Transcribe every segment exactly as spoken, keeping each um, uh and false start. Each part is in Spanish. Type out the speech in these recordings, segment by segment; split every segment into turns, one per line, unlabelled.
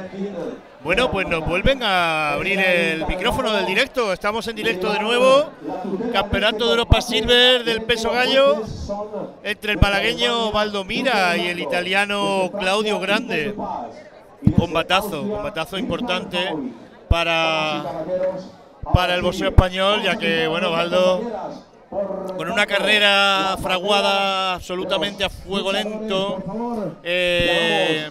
Bueno, pues nos vuelven a abrir el micrófono del directo. Estamos en directo de nuevo. Campeonato de Europa Silver del peso gallo entre el malagueño Valdomira y el italiano Claudio Grande. Combatazo, combatazo importante para, para el boxeo español, ya que, bueno, Valdo, con una carrera fraguada absolutamente a fuego lento, eh,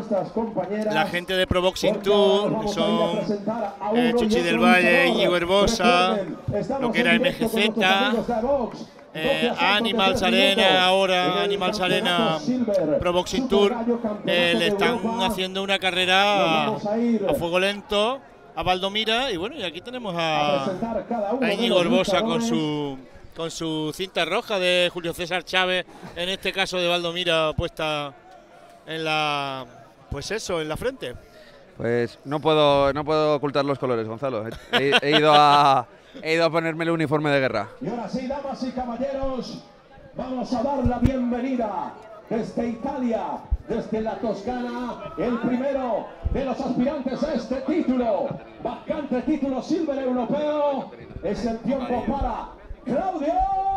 la gente de Pro Boxing Tour, que son eh, Chuchi del Valle, Íñigo Herbosa, lo que era M G Z, eh, Animals Arena, ahora Animals Arena Pro Boxing Tour, eh, le están haciendo una carrera a, a fuego lento a Valdomira. Y bueno, y aquí tenemos a, a Íñigo Herbosa con su con su cinta roja de Julio César Chávez, en este caso de Valdomira, puesta en la, pues eso, en la frente.
Pues no puedo, no puedo ocultar los colores, Gonzalo. He, he ido a, he ido a ponerme el uniforme de guerra.
Y ahora sí, damas y caballeros, vamos a dar la bienvenida desde Italia, desde la Toscana, el primero de los aspirantes a este título, vacante título silver europeo. Es el tiempo para Claudio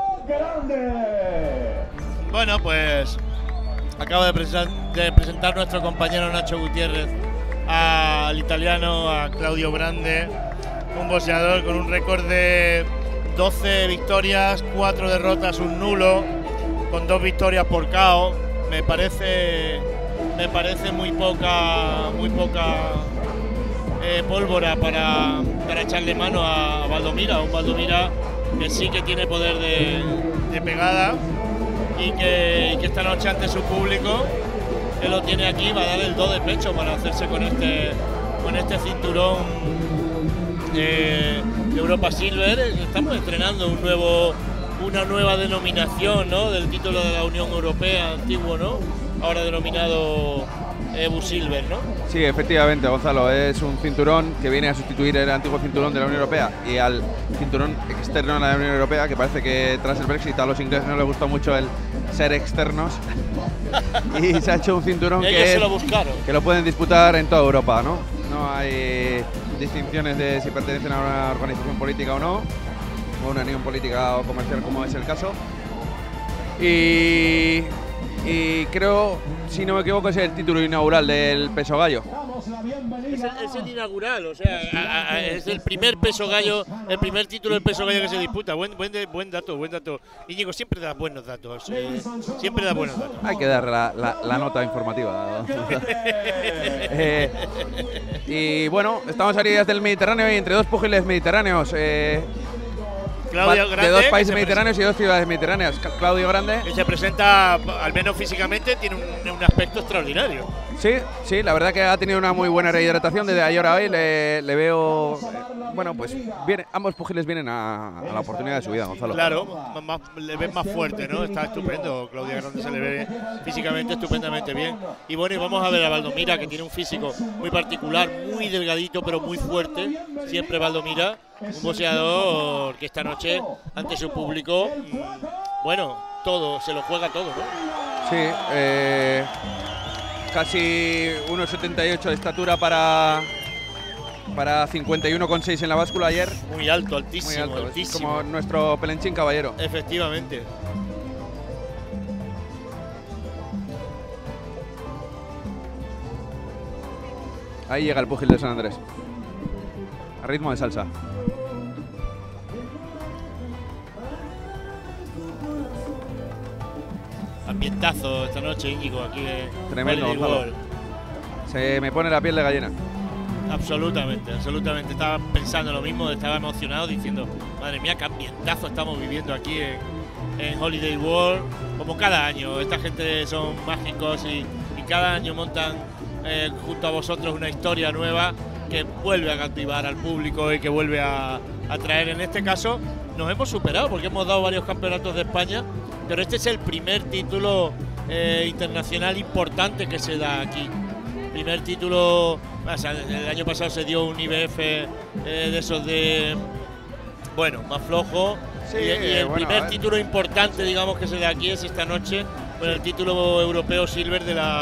Grande.
Bueno, pues acaba de, presentar, de presentar nuestro compañero Nacho Gutiérrez al italiano, a Claudio Grande, un boxeador con un récord de doce victorias, cuatro derrotas, un nulo, con dos victorias por K O. Me parece, me parece muy poca, muy poca eh, pólvora para, para echarle mano a, a Valdomira, un Valdomira que sí que tiene poder de, de pegada y que, y que esta noche ante su público, que lo tiene aquí, va a dar el do de pecho para hacerse con este, con este cinturón de, de Europa Silver. Estamos estrenando un nuevo, una nueva denominación, ¿no?, del título de la Unión Europea antiguo, ¿no?, ahora denominado Ebu Silver, ¿no?
Sí, efectivamente, Gonzalo, es un cinturón que viene a sustituir el antiguo cinturón de la Unión Europea y al cinturón externo de la Unión Europea, que parece que tras el Brexit a los ingleses no les gustó mucho el ser externos y se ha hecho un cinturón que, es,
lo buscaron.
que lo pueden disputar en toda Europa, ¿no? No hay distinciones de si pertenecen a una organización política o no, o una unión política o comercial, como es el caso. Y... Y creo, si no me equivoco, es el título inaugural del peso gallo.
Es el, es el inaugural, o sea, a, a, es el primer peso gallo, el primer título del peso gallo que se disputa. Buen, buen, buen dato, buen dato. Íñigo siempre da buenos datos, eh, siempre da buenos datos.
Hay que dar la, la, la nota informativa. eh, y bueno, estamos a orillas del Mediterráneo y entre dos púgiles mediterráneos. Eh,
Claudio Grande,
de dos países mediterráneos y dos ciudades mediterráneas. Claudio Grande,
que se presenta, al menos físicamente, tiene un, un aspecto extraordinario.
Sí, sí, la verdad que ha tenido una muy buena rehidratación desde ayer a hoy. Le, le veo, bueno, pues viene, ambos pugiles vienen a, a la oportunidad de su vida, Gonzalo.
Claro, más, le ves más fuerte, ¿no? Está estupendo. Claudio Grande se le ve físicamente estupendamente bien. Y bueno, y vamos a ver a Valdomira, que tiene un físico muy particular, muy delgadito, pero muy fuerte. Siempre Valdomira, un boxeador que esta noche, ante su público, bueno, todo, se lo juega todo, ¿no?
Sí, eh, casi uno setenta y ocho de estatura para, para cincuenta y uno coma seis en la báscula ayer.
Muy alto, altísimo,
Muy alto,
altísimo.
Como nuestro Pelenchín Caballero.
Efectivamente.
Ahí llega el púgil de San Andrés, a ritmo de salsa.
Ambientazo esta noche, Íñigo, aquí en
Tremendo,
Holiday World.
Se me pone la piel de gallina.
Absolutamente, absolutamente. Estaba pensando lo mismo, estaba emocionado diciendo, madre mía, qué ambientazo estamos viviendo aquí en, en Holiday World. Como cada año, esta gente son mágicos y, y cada año montan eh, junto a vosotros una historia nueva que vuelve a cautivar al público y que vuelve a, a traer. En este caso nos hemos superado porque hemos dado varios campeonatos de España, pero este es el primer título eh, internacional importante que se da aquí. Primer título, o sea, el año pasado se dio un I B F eh, de esos de, bueno, más flojo.
Sí,
y, y el
bueno,
primer título importante, digamos, que se da aquí es esta noche, con el título europeo Silver de la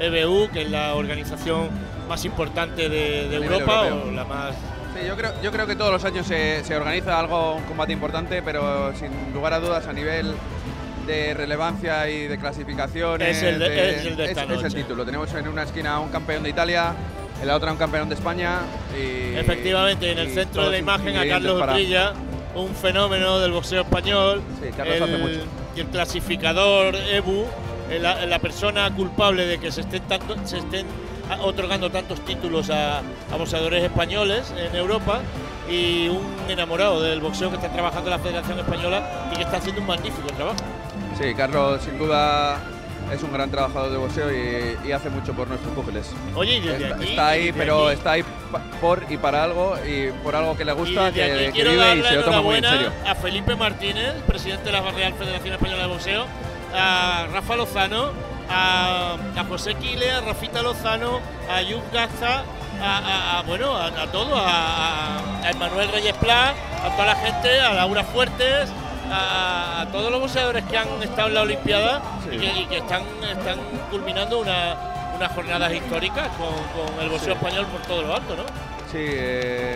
E B U, que es la organización más importante de, de Europa, o la más...
Sí, yo creo, yo creo que todos los años se, se organiza algo, un combate importante, pero sin lugar a dudas a nivel de relevancia y de clasificación
es el, de,
de,
es el, de esta
es,
noche.
Es el título. Tenemos en una esquina un campeón de Italia, en la otra un campeón de España. Y,
efectivamente, en el centro de la imagen a Carlos
para...
Utrilla, un fenómeno del boxeo español.
Sí, Carlos
el,
hace mucho.
Y el clasificador E B U, la, la persona culpable de que se estén, tanto, se estén otorgando tantos títulos a, a boxeadores españoles en Europa, y un enamorado del boxeo que está trabajando en la Federación Española y que está haciendo un magnífico trabajo.
Sí, Carlos sin duda es un gran trabajador de boxeo y, y hace mucho por nuestros púgiles.
Oye, y desde
está,
aquí,
está ahí,
desde
pero
aquí,
está ahí por y para algo, y por algo que le gusta, que, que
quiero
vive
darle
y se lo toma muy en serio.
A Felipe Martínez, presidente de la Real Federación Española de Boxeo, a Rafa Lozano, a, a José Quile, a Rafita Lozano, a Ayub Gaza, a, a, a bueno, a, a todo, a, a Emmanuel Reyes Pla, a toda la gente, a Laura Fuertes, a, a todos los boxeadores que han estado en la Olimpiada, sí, y, que, y que están, están culminando una, unas jornadas históricas con, con el boxeo, sí, español por todo lo alto, ¿no?
Sí, eh,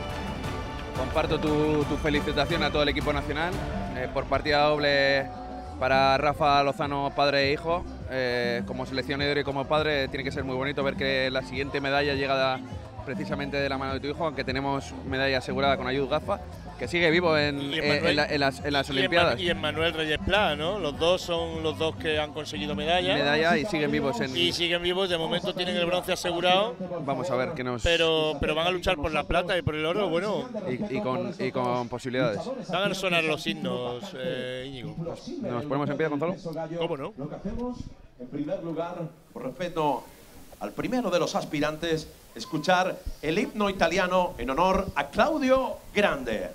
comparto tu, tu felicitación a todo el equipo nacional eh, por partida doble para Rafa Lozano, padre e hijo. Eh, como seleccionador y como padre tiene que ser muy bonito ver que la siguiente medalla llega precisamente de la mano de tu hijo, aunque tenemos medalla asegurada con Ayud Gafa, que sigue vivo en, en, en, la, en, las, en las
y
Olimpiadas.
Y Emmanuel Reyes Pla, ¿no? Los dos son los dos que han conseguido medalla.
Medalla y siguen vivos. En,
y siguen vivos, de momento tienen el bronce asegurado.
Vamos a ver qué nos...
Pero, pero van a luchar por la plata y por el oro, bueno.
Y, y, con, y con posibilidades.
Van a sonar los himnos, eh, Íñigo.
¿Nos ponemos en pie, Gonzalo?
¿Cómo no?
Lo que hacemos, en primer lugar, por respeto al primero de los aspirantes, escuchar el himno italiano en honor a Claudio Grande.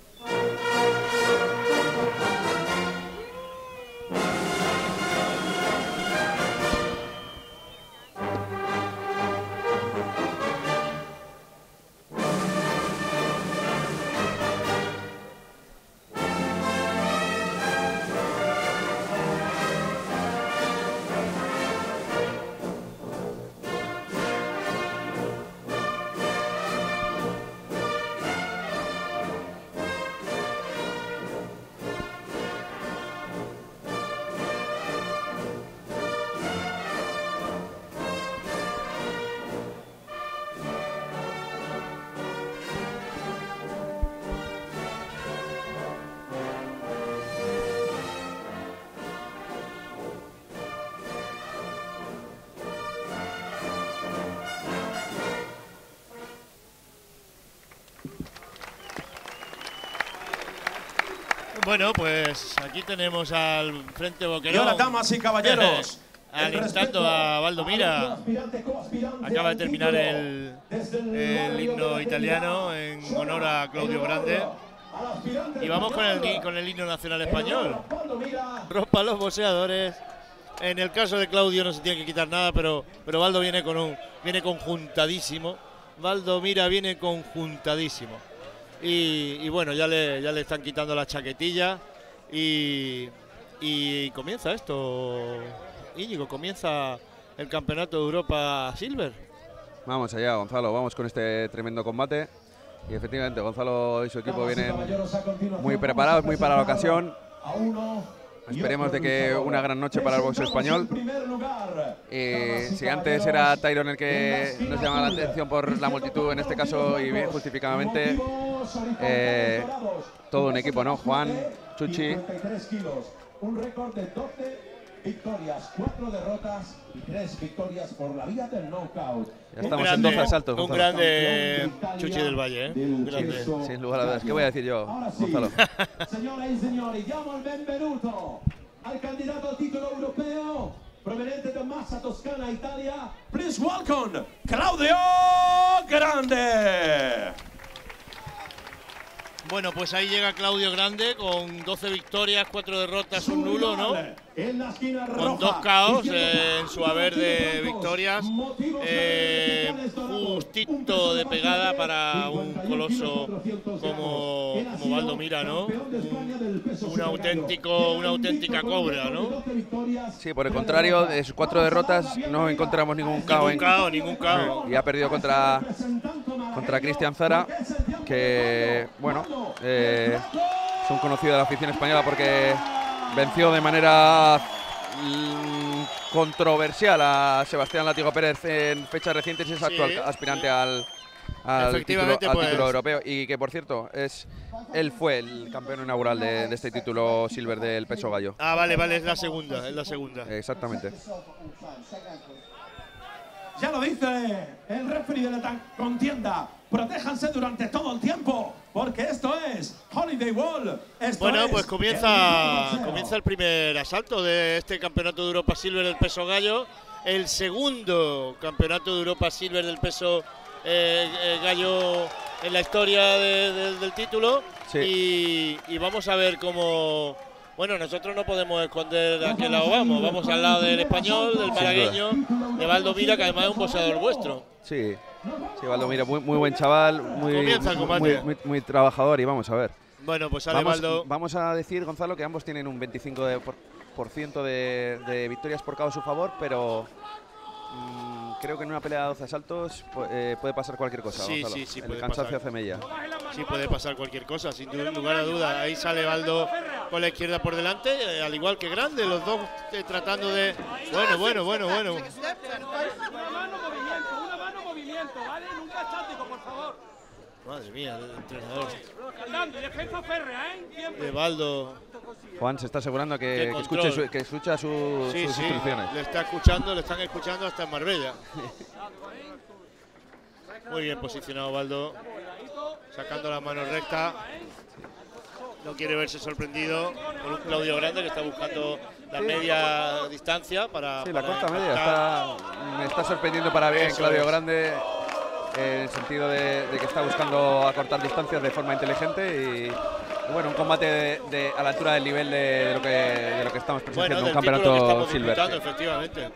Bueno, pues aquí tenemos al Frente Boquerón.
Y ahora, damas y caballeros,
alentando a Valdomira. Acaba de terminar el, el himno italiano en honor a Claudio Grande. Y vamos con el, con el himno nacional español. Rompa los boxeadores. En el caso de Claudio no se tiene que quitar nada, pero, pero Valdo viene, con un, viene conjuntadísimo. Valdomira viene conjuntadísimo. Y, y bueno, ya le, ya le están quitando la chaquetilla y, y comienza esto, Íñigo, comienza el Campeonato de Europa Silver.
Vamos allá, Gonzalo, vamos con este tremendo combate. Y efectivamente, Gonzalo y su equipo vienen muy preparados, muy para la ocasión. Esperemos de que una gran noche para el boxeo español. Eh, si antes era Tyron el que nos llama la atención por la multitud, en este caso y bien justificadamente, eh, todo un equipo, ¿no? Juan, Chuchi.
Un récord de doce victorias, cuatro derrotas y tres victorias por la vía del knockout.
Ya estamos grande, en doce asaltos.
Un grande Chuchi del Valle, ¿eh? Un grande.
Sin lugar a dudas. ¿Qué voy a decir yo, Gonzalo?
Señoras y señores, diamo il benvenuto al candidato al título europeo proveniente de Massa Toscana, Italia. Please welcome Claudio Grande.
Bueno, pues ahí llega Claudio Grande con doce victorias, cuatro derrotas, un nulo, ¿no? Con dos caos eh, en su haber de victorias. Eh, justito de pegada para un coloso como, como Valdomira, ¿no? Un, un auténtico, una auténtica cobra, ¿no?
Sí, por el contrario, de sus cuatro derrotas no encontramos ningún caos.
Ningún caos, ningún caos.
Y ha perdido contra, contra Cristian Zara, que, bueno, eh, es un conocido de la afición española porque venció de manera mm, controversial a Sebastián Látigo Pérez en fechas recientes y es actual sí, aspirante sí. al, al, título, al
pues.
título europeo. Y que, por cierto, es él fue el campeón inaugural de, de este título silver del peso gallo.
Ah, vale, vale, es la segunda, es la segunda.
Exactamente.
Ya lo dice el referee de la contienda. Protéjanse durante todo el tiempo, porque esto es Holiday Wall. Esto
bueno,
es
pues comienza el comienza el primer asalto de este campeonato de Europa Silver del peso gallo. El segundo campeonato de Europa Silver del peso eh, eh, gallo en la historia de, de, del título. Sí. Y, y vamos a ver cómo... Bueno, nosotros no podemos esconder a qué lado vamos. Vamos al lado del español, del malagueño, de Valdomira, que además es un boxeador vuestro.
Sí, sí, Valdomira, muy, muy buen chaval, muy, muy, muy, muy trabajador y vamos a ver.
Bueno, pues sale
vamos,
Valdo.
Vamos a decir, Gonzalo, que ambos tienen un veinticinco por ciento de, de victorias por K O a su favor, pero mmm, creo que en una pelea de doce asaltos eh, puede pasar cualquier cosa.
Sí,
Gonzalo.
sí, sí.
El cansancio hace mella.
Sí, puede pasar cualquier cosa, sin lugar a dudas. Ahí sale Valdo con la izquierda por delante, eh, al igual que Grande, los dos eh, tratando de... Bueno, bueno, bueno, bueno.
Una mano movimiento, una mano movimiento, ¿vale? Nunca estático, por favor.
Madre mía, el entrenador.
Calando, defensa férrea, ¿eh?
De Valdo.
Juan se está asegurando que, que, escuche su, que escucha su,
sí,
sus
sí,
instrucciones.
Le está escuchando, le están escuchando hasta en Marbella. Muy bien posicionado Valdo, sacando la mano recta. No quiere verse sorprendido por un Claudio Grande que está buscando la sí. media distancia para...
Sí,
para
la corta media. Está, me está sorprendiendo para bien Eso Claudio es. Grande en el sentido de, de que está buscando acortar distancias de forma inteligente y, y bueno, un combate de, de, a la altura del nivel de, de, lo, que, de lo que estamos presenciando,
bueno,
un campeonato silver.
Efectivamente.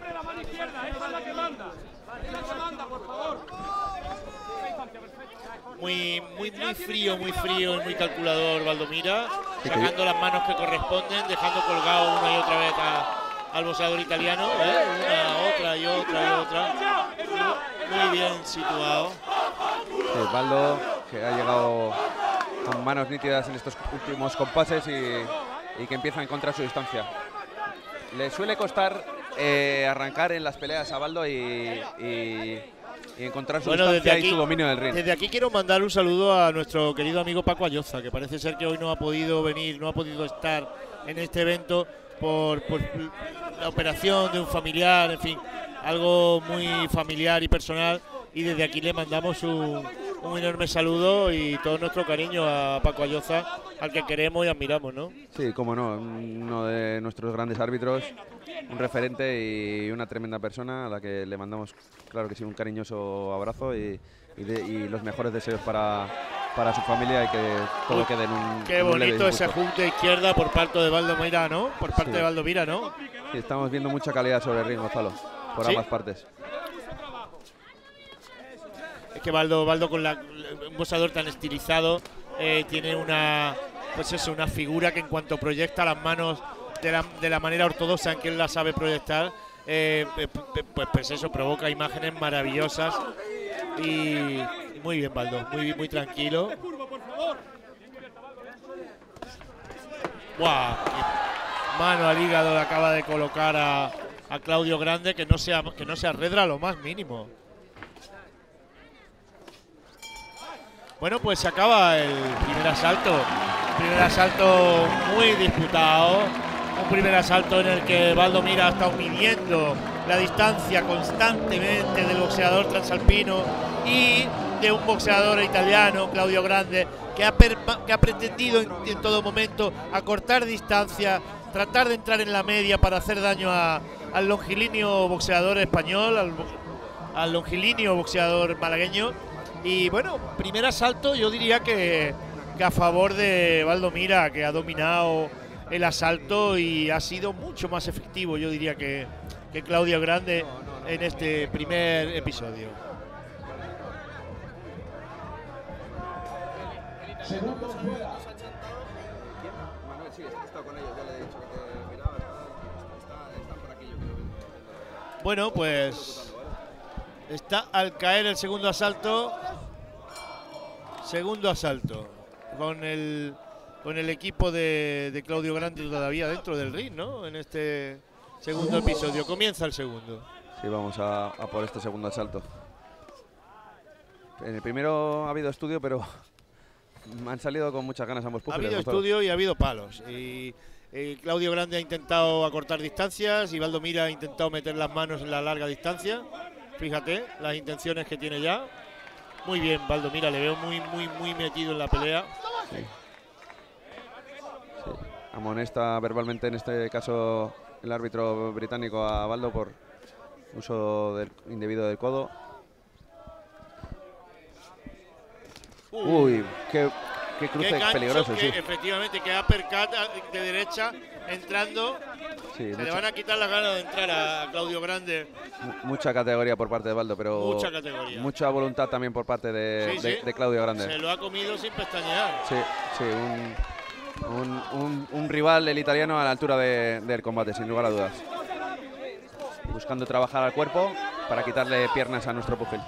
Muy, muy, muy frío, muy frío y muy calculador Valdomira, sacando las manos que corresponden, dejando colgado una y otra vez a, al boxeador italiano, ¿eh? Una, otra y otra y otra. Muy bien situado.
Sí, Valdo, que ha llegado con manos nítidas en estos últimos compases y, y que empieza a encontrar su distancia. Le suele costar eh, arrancar en las peleas a Valdo y... y y encontrar su
bueno,
distancia
aquí,
y su dominio del ring.
Desde aquí quiero mandar un saludo a nuestro querido amigo Paco Ayoza, que parece ser que hoy no ha podido venir, no ha podido estar en este evento por, por la operación de un familiar, en fin, algo muy familiar y personal, y desde aquí le mandamos un, un enorme saludo y todo nuestro cariño a Paco Ayoza, al que queremos y admiramos, ¿no?
Sí, cómo no, uno de nuestros grandes árbitros, un referente y una tremenda persona a la que le mandamos, claro que sí, un cariñoso abrazo y, y, de, y los mejores deseos para, para su familia y que todo Uy, quede en un
Qué
en un
bonito ese junte izquierda por parte de Valdomira, ¿no? Por parte sí. de Valdomira, ¿no?
Sí, estamos viendo mucha calidad sobre el ring, Gonzalo, por ¿Sí? ambas partes.
Es que Valdo, Valdo con la, un boxeador tan estilizado, eh, tiene una, pues eso, una figura que en cuanto proyecta las manos de la, de la manera ortodoxa en que él la sabe proyectar, eh, pues, pues eso provoca imágenes maravillosas y, y muy bien Valdo, muy, muy tranquilo. ¡Guau! Mano al hígado le acaba de colocar a, a Claudio Grande, que no se, que no se arredra lo más mínimo. Bueno, pues se acaba el primer asalto. Un primer asalto muy disputado. Un primer asalto en el que Valdomira ha estado midiendo la distancia constantemente del boxeador transalpino y de un boxeador italiano, Claudio Grande, que ha, que ha pretendido en, en todo momento acortar distancia, tratar de entrar en la media para hacer daño a, al longilíneo boxeador español, al, al longilíneo boxeador malagueño. Y bueno, primer asalto yo diría que que a favor de Valdomira, que ha dominado el asalto y ha sido mucho más efectivo, yo diría, que, que Claudio Grande en este primer episodio.
Segundo fuera.
Bueno, pues está al caer el segundo asalto. Segundo asalto. Con el con el equipo de, de Claudio Grande todavía dentro del ring, ¿no? En este segundo episodio. Comienza el segundo.
Sí, vamos a, a por este segundo asalto. En el primero ha habido estudio, pero han salido con muchas ganas ambos púgiles.
Ha habido estudio y ha habido palos. Y, y Claudio Grande ha intentado acortar distancias y Valdomira ha intentado meter las manos en la larga distancia. Fíjate las intenciones que tiene ya. Muy bien, Valdomira, le veo muy, muy, muy metido en la pelea.
Sí. Sí. Amonesta verbalmente, en este caso, el árbitro británico a Baldo por uso del indebido del codo. Uy, qué, qué cruce
qué gancho,
peligroso,
que,
sí.
Efectivamente, que uppercut de derecha entrando.
Sí,
Se
mucha,
le van a quitar las ganas de entrar a Claudio Grande.
mucha categoría por parte de Baldo, pero
Mucha categoría.
mucha voluntad también por parte de,
Sí,
de,
sí.
de Claudio Grande.
Se lo ha comido sin pestañear.
Sí, sí, un, un, un, un rival, el italiano, a la altura de, del combate, sin lugar a dudas. Buscando trabajar al cuerpo para quitarle piernas a nuestro pugil.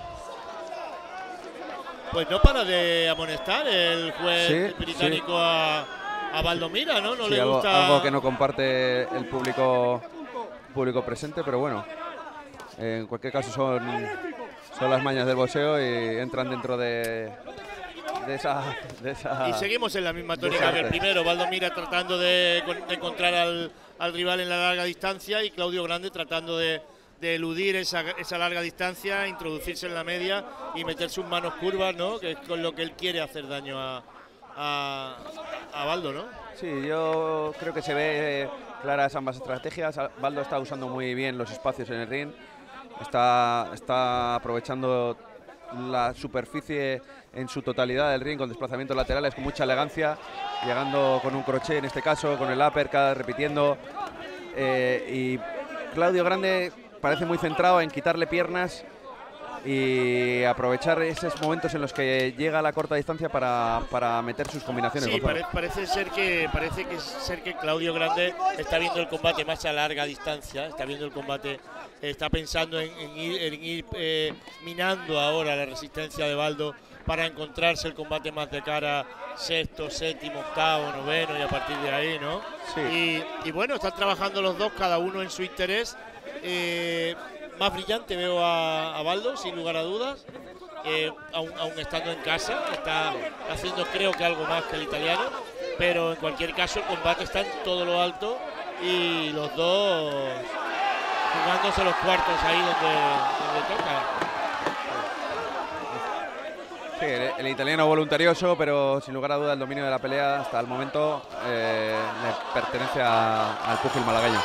Pues no para de amonestar el juez
Sí,
británico
sí.
a, a Valdomira, ¿no? No
Sí,
le
algo,
gusta.
algo que no comparte el público, público presente, pero bueno, en cualquier caso son, son las mañas del boxeo y entran dentro de, de, esa, de esa...
Y seguimos en la misma tónica que el
desarte.
primero. Valdomira tratando de, de encontrar al, al rival en la larga distancia y Claudio Grande tratando de, de eludir esa, esa larga distancia, introducirse en la media y meter sus manos curvas, ¿no? Que es con lo que él quiere hacer daño a, a, a Baldo, ¿no?
Sí, yo creo que se ve claras ambas estrategias. Baldo está usando muy bien los espacios en el ring, está, está aprovechando la superficie en su totalidad del ring con desplazamientos laterales con mucha elegancia, llegando con un crochet en este caso, con el uppercut, repitiendo. Eh, y Claudio Grande parece muy centrado en quitarle piernas y aprovechar esos momentos en los que llega a la corta distancia para, para meter sus combinaciones.
Sí,
Gonzalo.
pare, parece ser que parece que ser que Claudio Grande está viendo el combate más a larga distancia, está viendo el combate, está pensando en, en ir, en ir eh, minando ahora la resistencia de Baldo para encontrarse el combate más de cara, sexto, séptimo, octavo, noveno y a partir de ahí, ¿no?
Sí.
Y, y bueno, están trabajando los dos, cada uno en su interés. Eh, más brillante veo a, a Baldo, sin lugar a dudas, eh, aún, aún estando en casa, está haciendo creo que algo más que el italiano, pero en cualquier caso el combate está en todo lo alto y los dos jugándose los cuartos ahí donde, donde toca.
Sí, el, el italiano voluntarioso, pero sin lugar a dudas el dominio de la pelea hasta el momento eh, le pertenece a, al púgil malagueño.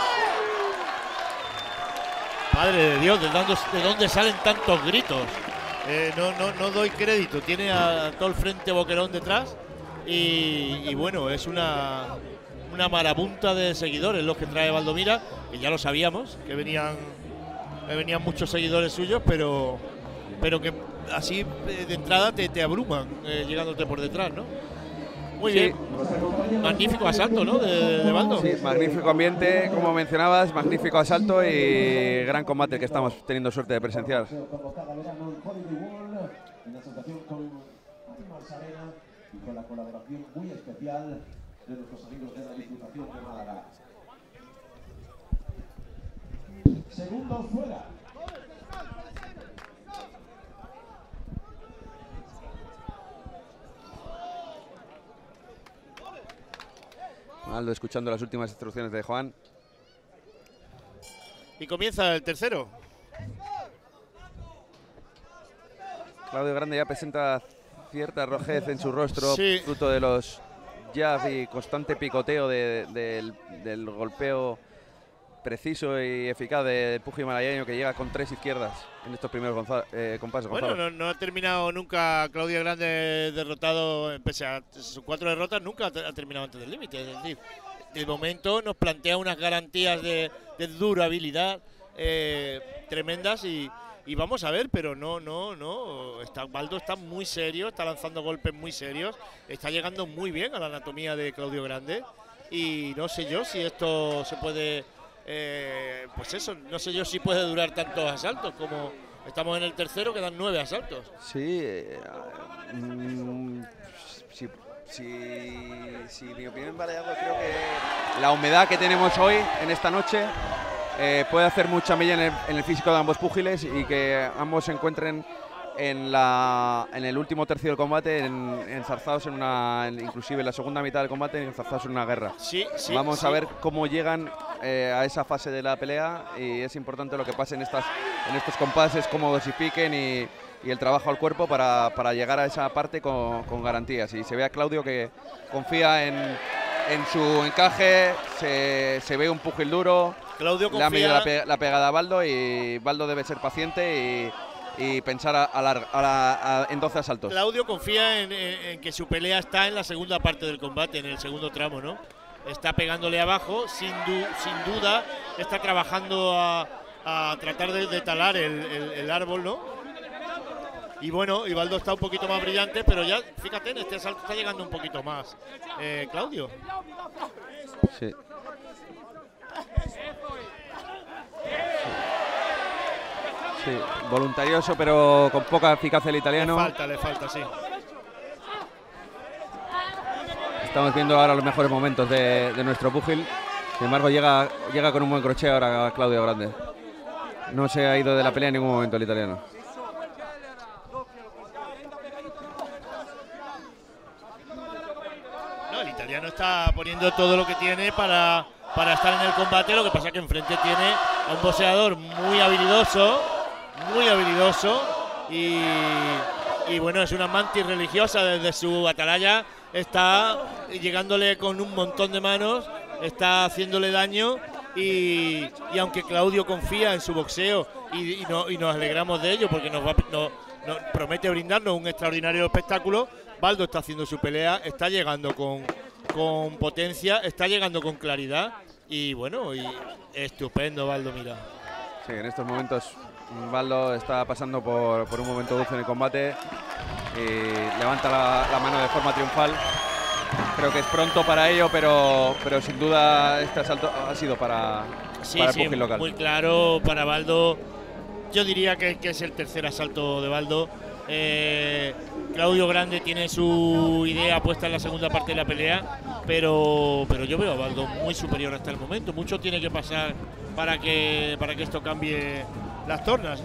Madre de Dios, ¿de dónde, de dónde salen tantos gritos? Eh, no, no, no doy crédito. Tiene a todo el frente boquerón detrás y, y bueno, es una, una marabunta de seguidores los que trae Valdomira, que ya lo sabíamos, que venían, que venían muchos seguidores suyos, pero, pero que así de entrada te, te abruman eh, llegándote por detrás, ¿no? Muy
Sí.
bien. Magnífico asalto, ¿no? De, de Baldo.
Sí, magnífico ambiente, como mencionabas, magnífico asalto y gran combate que estamos teniendo suerte de presenciar.
Como cada verano en Hollywood, en asociación con Animals Arena y con la colaboración muy especial de nuestros amigos de la Diputación de Málaga. Segundo fuera.
Aldo escuchando las últimas instrucciones de Juan.
Y comienza el tercero.
Claudio Grande ya presenta cierta rojez en su rostro,
Sí.
fruto de los jabs y constante picoteo de, de, del, del golpeo preciso y eficaz del puje malagueño, que llega con tres izquierdas en estos primeros Gonzalo, eh, compases.
Bueno, no, no ha terminado nunca Claudio Grande derrotado, pese a sus cuatro derrotas, nunca ha, ha terminado antes del límite. Es decir, de momento nos plantea unas garantías de, de durabilidad eh, tremendas y, y vamos a ver, pero no, no, no. Está, Baldo está muy serio, está lanzando golpes muy serios, está llegando muy bien a la anatomía de Claudio Grande y no sé yo si esto se puede... Eh, pues eso, no sé yo si puede durar tantos asaltos, como estamos en el tercero, quedan nueve asaltos.
Sí, eh, mm, si, si, si mi opinión vale algo, creo que la humedad que tenemos hoy, en esta noche, eh, puede hacer mucha mella en el, en el físico de ambos púgiles y que ambos se encuentren en, la, en el último tercio del combate, en, enzarzados en una, en, inclusive en la segunda mitad del combate, enzarzados en una guerra.
Sí, sí,
Vamos
sí.
a ver cómo llegan eh, a esa fase de la pelea y es importante lo que pase en, estas, en estos compases, cómo dosifiquen y, y el trabajo al cuerpo para, para llegar a esa parte con, con garantías. Y se ve a Claudio que confía en, en su encaje, se, se ve un pugil duro,
Claudio
le ha medido
confía...
la, pe la pegada a Baldo y Baldo debe ser paciente y y pensar a, a larga, a la, a, en doce asaltos.
Claudio confía en, en, en que su pelea está en la segunda parte del combate, en el segundo tramo, ¿no? Está pegándole abajo, sin, du sin duda, está trabajando a, a tratar de, de talar el, el, el árbol, ¿no? Y bueno, Ibaldo está un poquito más brillante, pero ya, fíjate, en este asalto está llegando un poquito más. Eh, Claudio.
Sí. Sí, voluntarioso pero con poca eficacia el italiano.
Le falta, le falta, sí.
Estamos viendo ahora los mejores momentos de, de nuestro púgil. Sin embargo, llega, llega con un buen crochet ahora Claudio Grande. No se ha ido de la pelea en ningún momento el italiano.
No, el italiano está poniendo todo lo que tiene para, para estar en el combate. Lo que pasa es que enfrente tiene a un boxeador muy habilidoso. Muy habilidoso y, y bueno, es una mantis religiosa desde su atalaya, está llegándole con un montón de manos, está haciéndole daño y, y aunque Claudio confía en su boxeo y, y, no, y nos alegramos de ello porque nos, va, nos, nos promete brindarnos un extraordinario espectáculo, Baldo está haciendo su pelea, está llegando con, con potencia, está llegando con claridad y bueno, y estupendo Baldo, mira.
Sí, en estos momentos Baldo está pasando por, por un momento dulce en el combate y levanta la, la mano de forma triunfal. Creo que es pronto para ello, pero, pero sin duda este asalto ha sido para,
sí,
para el
sí,
pugil local.
Muy claro para Baldo. Yo diría que, que es el tercer asalto de Baldo. Eh, Claudio Grande tiene su idea puesta en la segunda parte de la pelea, pero, pero yo veo a Baldo muy superior hasta el momento. Mucho tiene que pasar para que, para que esto cambie las tornas, ¿eh?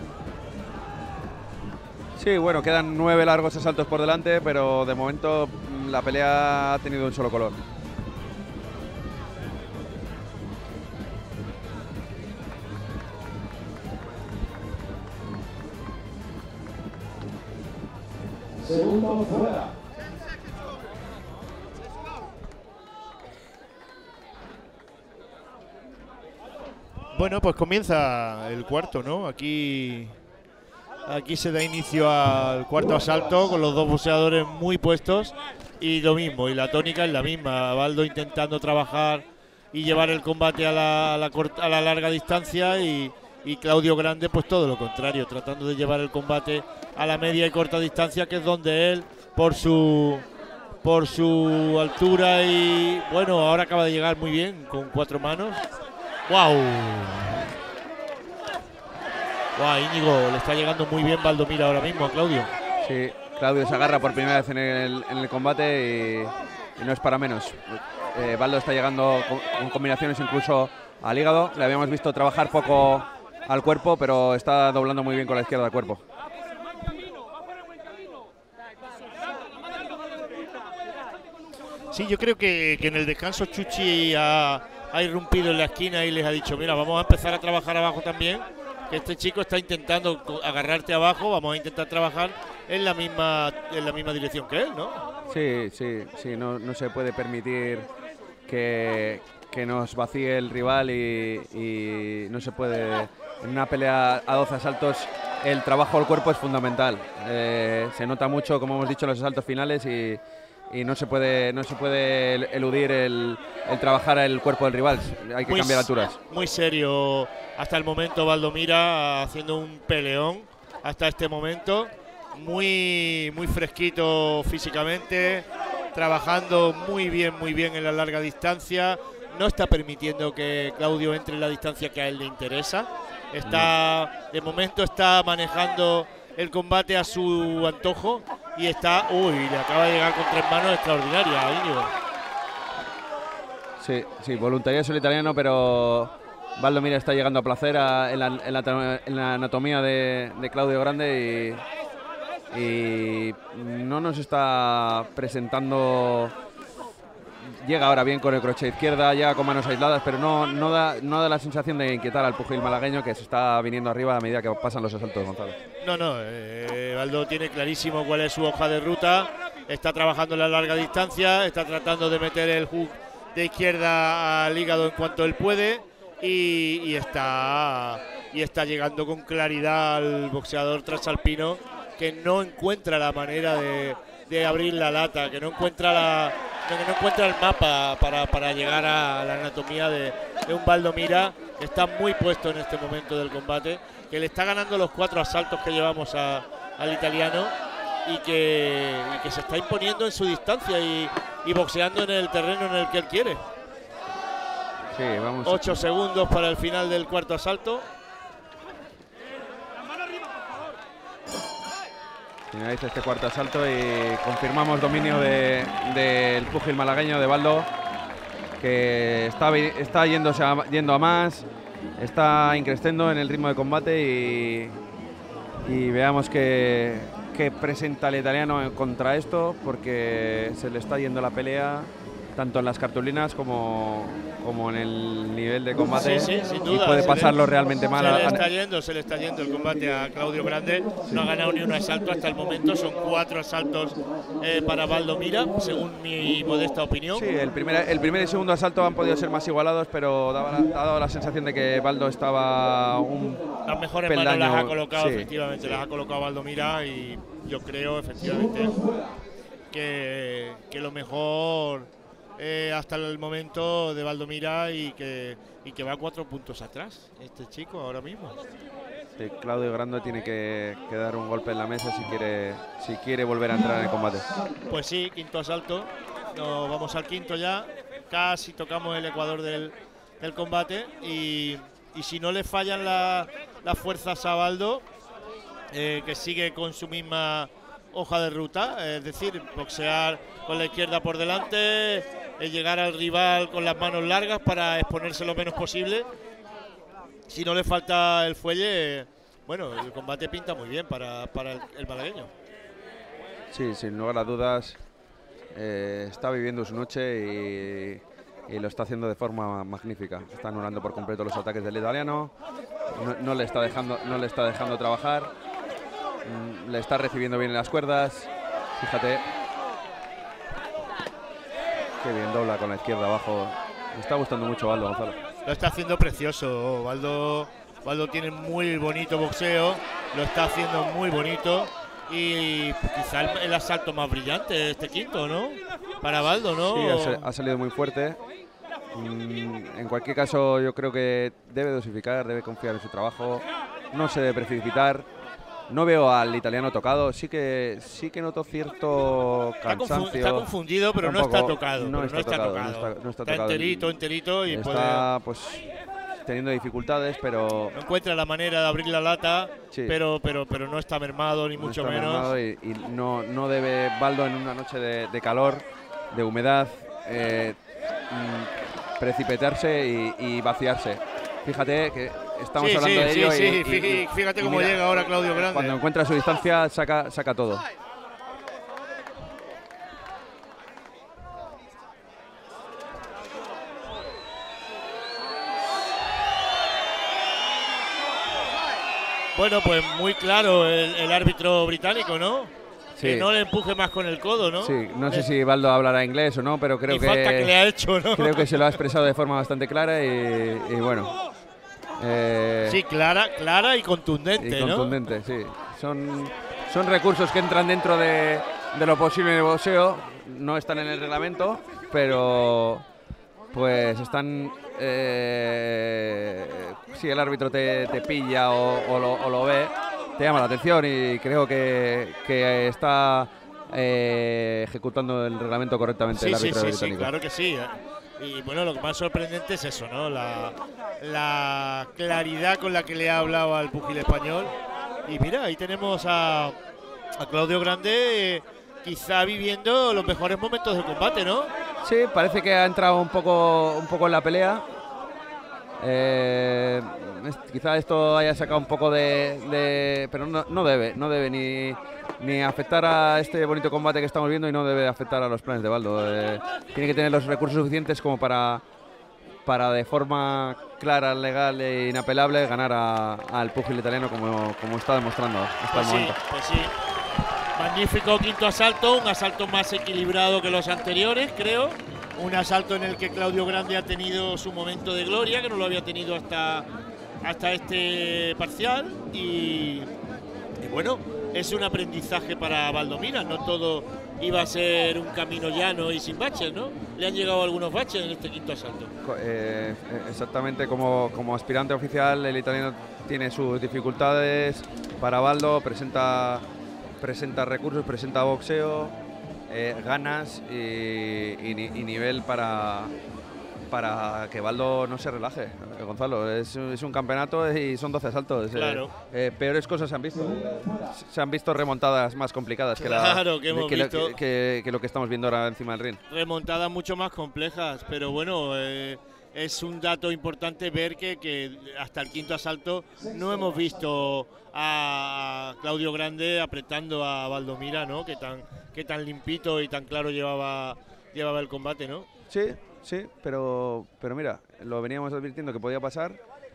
Sí, bueno, quedan nueve largos asaltos por delante, pero de momento la pelea ha tenido un solo color.
Segundo fuera.
Bueno, pues comienza el cuarto, ¿no? Aquí, aquí se da inicio al cuarto asalto con los dos boxeadores muy puestos y lo mismo, y la tónica es la misma. Baldo intentando trabajar y llevar el combate a la, a la, corta, a la larga distancia y, y Claudio Grande pues todo lo contrario, tratando de llevar el combate a la media y corta distancia, que es donde él, por su, por su altura y bueno, ahora acaba de llegar muy bien con cuatro manos. ¡Wow! ¡Wow! Íñigo, le está llegando muy bien Baldomira ahora mismo a Claudio.
Sí, Claudio se agarra por primera vez en el, en el combate y, y no es para menos. Eh, Baldo está llegando con, con combinaciones incluso al hígado. Le habíamos visto trabajar poco al cuerpo, pero está doblando muy bien con la izquierda del cuerpo.
Sí, yo creo que, que en el descanso Chuchi ha, ha irrumpido en la esquina y les ha dicho, mira, vamos a empezar a trabajar abajo también, que este chico está intentando agarrarte abajo, vamos a intentar trabajar en la misma, en la misma dirección que él, ¿no?
Sí, sí, sí, no, no se puede permitir que, que nos vacíe el rival y, y no se puede, en una pelea a doce asaltos el trabajo del cuerpo es fundamental. Eh, se nota mucho, como hemos dicho, en los asaltos finales y, y no se puede no se puede eludir el, el trabajar el cuerpo del rival. Hay que
muy,
cambiar alturas.
Muy serio hasta el momento Valdomira, haciendo un peleón hasta este momento. Muy, muy fresquito físicamente, trabajando muy bien, muy bien en la larga distancia. No está permitiendo que Claudio entre en la distancia que a él le interesa. Está, de momento está manejando el combate a su antojo y está, uy, le acaba de llegar con tres manos extraordinarias a Íñigo.
Sí, sí, voluntarioso el italiano, pero Valdomira está llegando a placer a, en, la, en, la, en la anatomía de, de Claudio Grande y, y no nos está presentando. Llega ahora bien con el crochet izquierda, llega con manos aisladas, pero no, no, da, no da la sensación de inquietar al pugil malagueño, que se está viniendo arriba a medida que pasan los asaltos, Gonzalo.
No, no, eh, Baldo tiene clarísimo cuál es su hoja de ruta, está trabajando en la larga distancia, está tratando de meter el hook de izquierda al hígado en cuanto él puede y, y, está, y está llegando con claridad al boxeador transalpino, que no encuentra la manera de, de abrir la lata, que no encuentra la... que no encuentra el mapa para, para llegar a la anatomía de, de un Valdomira que está muy puesto en este momento del combate, que le está ganando los cuatro asaltos que llevamos a, al italiano y que, y que se está imponiendo en su distancia y, y boxeando en el terreno en el que él quiere.
Sí, vamos.
Ocho segundos para el final del cuarto asalto.
Finaliza este cuarto asalto y confirmamos dominio del de, de pugil malagueño de Baldo, que está, está yéndose a, yendo a más, está increciendo en el ritmo de combate y, y veamos que, que presenta el italiano contra esto, porque se le está yendo la pelea tanto en las cartulinas como, como en el nivel de combate.
Sí, sí, sin duda.
Y puede
se
pasarlo
le,
realmente mal.
Se
a,
le está yendo, se le está yendo el combate a Claudio Grande. Sí. No ha ganado ni un asalto hasta el momento. Son cuatro asaltos eh, para Valdomira, según mi modesta opinión.
Sí, el primer, el primer y segundo asalto han podido ser más igualados, pero daba, ha dado la sensación de que Baldo estaba un
Las mejores
peldaño,
manos las ha colocado,
sí,
efectivamente.
Sí.
Las ha colocado Valdomira y yo creo, efectivamente, que, que lo mejor... Eh, hasta el momento de Valdomira y que, y que va cuatro puntos atrás este chico ahora mismo.
Sí, Claudio Grande tiene que, que dar un golpe en la mesa si quiere, si quiere volver a entrar en el combate.
Pues sí, quinto asalto. Nos vamos al quinto ya. Casi tocamos el ecuador del, del combate y, y si no le fallan la, las fuerzas a Baldo, eh, que sigue con su misma hoja de ruta, es decir, boxear con la izquierda por delante, eh, llegar al rival con las manos largas para exponerse lo menos posible. Si no le falta el fuelle, eh, bueno, el combate pinta muy bien para, para el, el malagueño.
Sí, sin lugar a dudas, eh, está viviendo su noche y, y lo está haciendo de forma magnífica. Está anulando por completo los ataques del italiano, no, no, le, está dejando, no le está dejando trabajar. Le está recibiendo bien en las cuerdas. Fíjate. Qué bien dobla con la izquierda abajo. Me está gustando mucho Baldo, Gonzalo.
Lo está haciendo precioso. Baldo, Baldo tiene muy bonito boxeo. Lo está haciendo muy bonito. Y quizá el, el asalto más brillante de este quinto, ¿no? Para Baldo, ¿no?
Sí, ha, ha salido muy fuerte. Mm, en cualquier caso, yo creo que debe dosificar, debe confiar en su trabajo. No se debe precipitar. No veo al italiano tocado, sí que sí que noto cierto cansancio.
Está confundido, pero no está tocado.
No está tocado,
no está,
no está
está
tocado.
enterito, enterito y
está
puede...
pues teniendo dificultades, pero
no encuentra la manera de abrir la lata,
sí,
pero pero pero no está mermado ni
no
mucho
está
menos.
Mermado y, y no no debe Baldo en una noche de, de calor, de humedad, eh, mm, precipitarse y, y vaciarse. Fíjate que estamos
sí,
hablando
sí,
de ello.
Sí,
y,
sí,
y,
fíjate
y
cómo
mira,
llega ahora Claudio Grande.
Cuando encuentra su distancia, saca, saca todo.
Bueno, pues muy claro el, el árbitro británico, ¿no?
Sí.
Que no le empuje más con el codo, ¿no?
Sí, no sé
Eh,
si Baldo hablará inglés o no, pero creo
ni
que,
falta que le ha hecho, ¿no?
creo que se lo ha expresado de forma bastante clara y, y bueno. Eh,
Sí, clara, clara y contundente,
y
¿no?
contundente, sí. Son, son recursos que entran dentro de, de lo posible en el boxeo, no están en el reglamento, pero pues están... Eh, si el árbitro te, te pilla o, o, lo, o lo ve, te llama la atención y creo que, que está eh, ejecutando el reglamento correctamente
Sí,
el
sí,
árbitro
sí, sí,
británico.
claro que sí. Y bueno, lo más sorprendente es eso, ¿no? La, la claridad con la que le ha hablado al pugil español. Y mira, ahí tenemos a, a Claudio Grande, eh, quizá viviendo los mejores momentos del combate, ¿no?
Sí, parece que ha entrado un poco, un poco en la pelea. Eh, es, quizá esto haya sacado un poco de... de pero no, no debe, no debe ni, ni afectar a este bonito combate que estamos viendo y no debe afectar a los planes de Baldo. Eh, tiene que tener los recursos suficientes como para, para de forma clara, legal e inapelable ganar a- al púgil italiano como, como está demostrando hasta
Pues
el
sí,
momento.
pues sí. Magnífico quinto asalto, un asalto más equilibrado que los anteriores, creo. Un asalto en el que Claudio Grande ha tenido su momento de gloria, que no lo había tenido hasta, hasta este parcial. Y, y bueno, es un aprendizaje para Valdomira. No todo iba a ser un camino llano y sin baches, ¿no? Le han llegado algunos baches en este quinto asalto.
Co- eh, exactamente, como, como aspirante oficial, el italiano tiene sus dificultades. Para Baldo presenta, presenta recursos, presenta boxeo, eh, ganas y, y ni- y nivel para, para que Baldo no se relaje. Eh, Gonzalo, es, es un campeonato y son doce asaltos. eh,
Claro.
eh, peores cosas se han visto. Se han visto remontadas más complicadas que, la-
Claro que hemos
que lo,
visto.
que- que- que lo que estamos viendo ahora encima del ring.
Remontadas mucho más complejas, pero bueno, eh, es un dato importante ver que, que hasta el quinto asalto no hemos visto a Claudio Grande apretando a Valdomira, ¿no? Que tan, que tan limpito y tan claro llevaba, llevaba el combate, ¿no?
Sí, sí, pero, pero mira, lo veníamos advirtiendo que podía pasar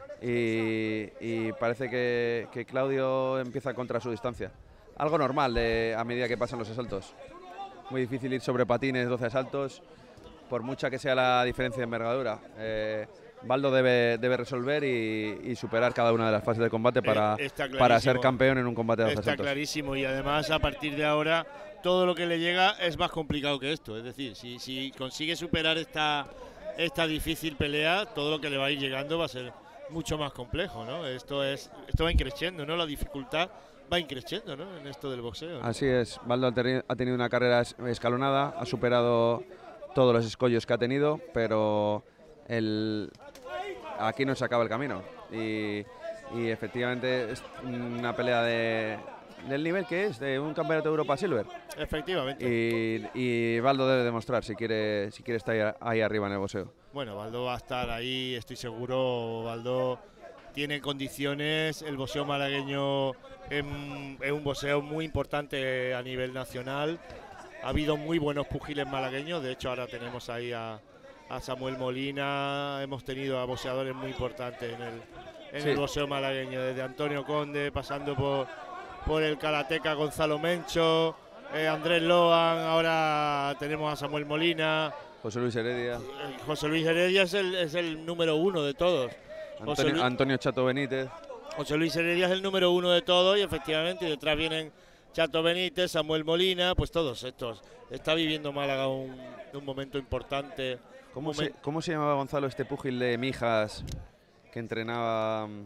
y, y parece que, que Claudio empieza contra su distancia. Algo normal de, a medida que pasan los asaltos. Muy difícil ir sobre patines, doce asaltos, por mucha que sea la diferencia de envergadura. Eh, Baldo debe, debe resolver y, y superar cada una de las fases del combate para,
Eh, está
para ser
clarísimo.
campeón en un combate de doce
Está
asaltos.
clarísimo y además a partir de ahora todo lo que le llega es más complicado que esto. Es decir, si, si consigue superar esta, esta difícil pelea, todo lo que le va a ir llegando va a ser mucho más complejo, ¿no? Esto es esto va increciendo, ¿no? La dificultad va increciendo, ¿no? En esto del boxeo, ¿no?
Así es, Baldo ha teni- ha tenido una carrera es- escalonada, ha superado todos los escollos que ha tenido, pero el, aquí no se acaba el camino. Y, y efectivamente es una pelea de, del nivel que es, de un campeonato de Europa Silver.
Efectivamente.
Y, y Baldo debe demostrar si quiere, si quiere estar ahí, ahí arriba en el boxeo.
Bueno, Baldo va a estar ahí, estoy seguro. Baldo tiene condiciones. El boxeo malagueño es un, es un boxeo muy importante a nivel nacional. Ha habido muy buenos pugiles malagueños. De hecho, ahora tenemos ahí a, a Samuel Molina. Hemos tenido a boxeadores muy importantes en el, en
Sí.
el boxeo malagueño. Desde Antonio Conde, pasando por, por el karateca Gonzalo Mencho, eh, Andrés Loan. Ahora tenemos a Samuel Molina.
José Luis Heredia,
Eh, José Luis Heredia es el, es el número uno de todos. José
Antonio,
Luis,
Antonio Chato Benítez.
José Luis Heredia es el número uno de todos y efectivamente y detrás vienen Chato Benítez, Samuel Molina, pues todos estos. Está viviendo Málaga un, un momento importante.
¿Cómo
un
se,
momen-
¿Cómo se llamaba, Gonzalo, este púgil de Mijas que entrenaba? mm,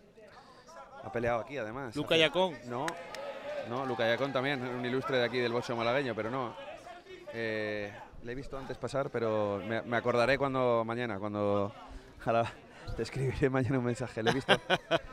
Ha peleado aquí, además.
Luca
Hace-
Yacón.
No, no, Luca Yacón también, un ilustre de aquí del boxeo malagueño, pero no. Eh, le he visto antes pasar, pero me, me acordaré cuando mañana, cuando... Ojalá, te escribiré mañana un mensaje, le he visto.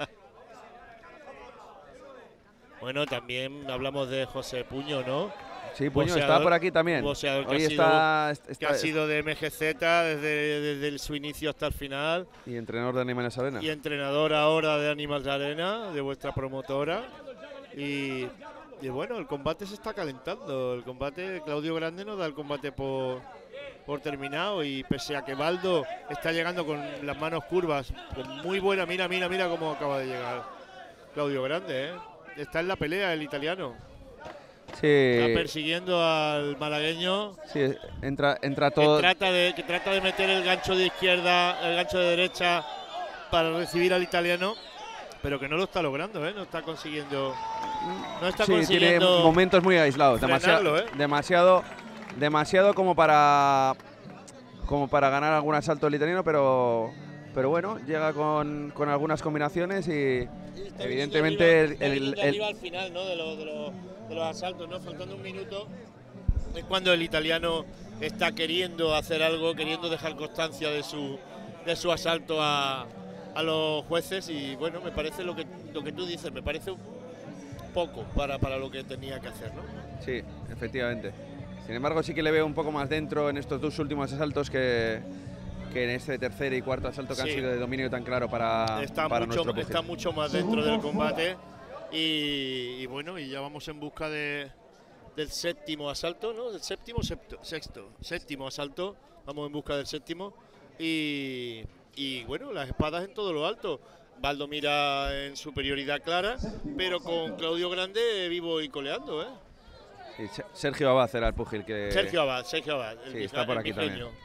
Bueno, también hablamos de José Puño, ¿no?
Sí, Puño
Boxeador-
está por aquí también.
boxeador que
Hoy
ha
está,
Que
está-
ha sido de M G Z desde, desde el- su inicio hasta el final.
y entrenador de Animales Arena.
Y entrenador ahora de Animals Arena, de vuestra promotora. Y, y bueno, el combate se está calentando. El combate, Claudio Grande nos da el combate por, por terminado. Y pese a que Baldo está llegando con las manos curvas, con muy buena, mira, mira, mira cómo acaba de llegar Claudio Grande, ¿eh? Está en la pelea el italiano.
Sí.
Está persiguiendo al malagueño.
Sí, entra, entra todo.
Que trata, de, que trata de meter el gancho de izquierda, el gancho de derecha para recibir al italiano, pero que no lo está logrando, ¿eh? No está consiguiendo. No está
sí,
consiguiendo.
Tiene momentos muy aislados.
Frenarlo,
Demasiado,
¿eh?
demasiado, demasiado como para, como para ganar algún asalto el italiano, pero, pero bueno, llega con, con algunas combinaciones y evidentemente el, el, el, el
al final, ¿no? de, lo, de, lo, de los asaltos, ¿no? Faltando un minuto es cuando el italiano está queriendo hacer algo, queriendo dejar constancia de su de su asalto a, a los jueces y bueno, me parece lo que lo que tú dices, me parece poco para, para lo que tenía que hacer, ¿no?
Sí, efectivamente. Sin embargo, sí que le veo un poco más dentro en estos dos últimos asaltos que, que en este tercer y cuarto asalto que sí. han sido de dominio tan claro para,
está
para
mucho,
nuestro
está mucho más dentro del combate y, y bueno, y ya vamos en busca de, del séptimo asalto, ¿no? Del séptimo, septo, sexto, séptimo asalto, vamos en busca del séptimo y, y bueno, las espadas en todo lo alto. Baldo Mira en superioridad clara, pero con Claudio Grande vivo y coleando, ¿eh?
Sí, Sergio Abad era el púgil que...
Sergio Abad, Sergio Abad. El
sí, está por aquí
vigeño.
también.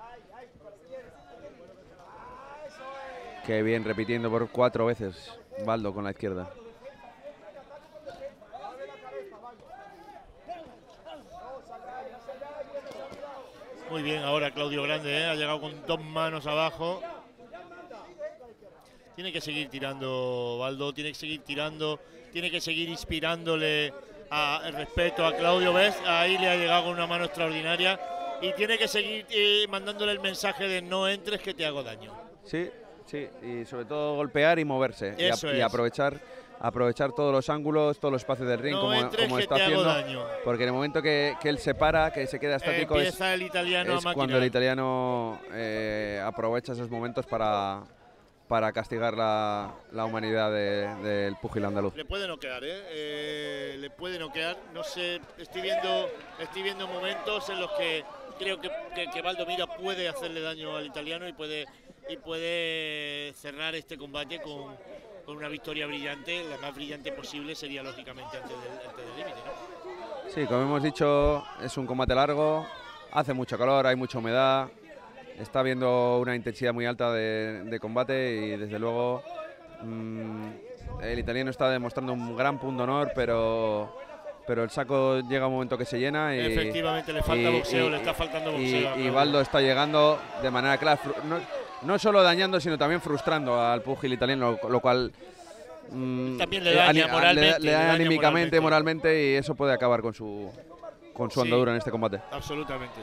Qué bien, repitiendo por cuatro veces Baldo con la izquierda.
Muy bien ahora Claudio Grande, ¿eh? Ha llegado con dos manos abajo. Tiene que seguir tirando Baldo, tiene que seguir tirando, tiene que seguir inspirándole a, el respeto a Claudio. ¿Ves? Ahí le ha llegado con una mano extraordinaria y tiene que seguir eh, mandándole el mensaje de no entres que te hago daño.
Sí, sí, y sobre todo golpear y moverse y, a, y aprovechar aprovechar todos los ángulos, todos los espacios del ring
no
como,
entres
como
que
está
te
haciendo,
hago daño.
Porque en el momento que, que él se para, que se queda estático,
eh,
es,
el italiano
es
a
cuando el italiano eh, aprovecha esos momentos para para castigar la, la humanidad del de, púgil andaluz.
Le puede noquear, ¿eh? ¿eh? Le puede noquear. No sé, estoy viendo, estoy viendo momentos en los que creo que, que, que Baldo Mira puede hacerle daño al italiano y puede, y puede cerrar este combate con, con una victoria brillante. La más brillante posible sería, lógicamente, antes del antes del límite, ¿no?
Sí, como hemos dicho, es un combate largo, hace mucho calor, hay mucha humedad. Está habiendo una intensidad muy alta de, de combate y desde luego mmm, el italiano está demostrando un gran punto de honor, pero, pero el saco llega un momento que se llena y
efectivamente le falta
y,
boxeo,
y,
le está faltando
y,
boxeo.
Y Baldo está llegando de manera clara, no, no solo dañando sino también frustrando al púgil italiano, lo, lo cual mmm,
también le daña moralmente,
le, le daña anímicamente, moralmente. moralmente y eso puede acabar con su, con su andadura sí, en este combate.
Absolutamente.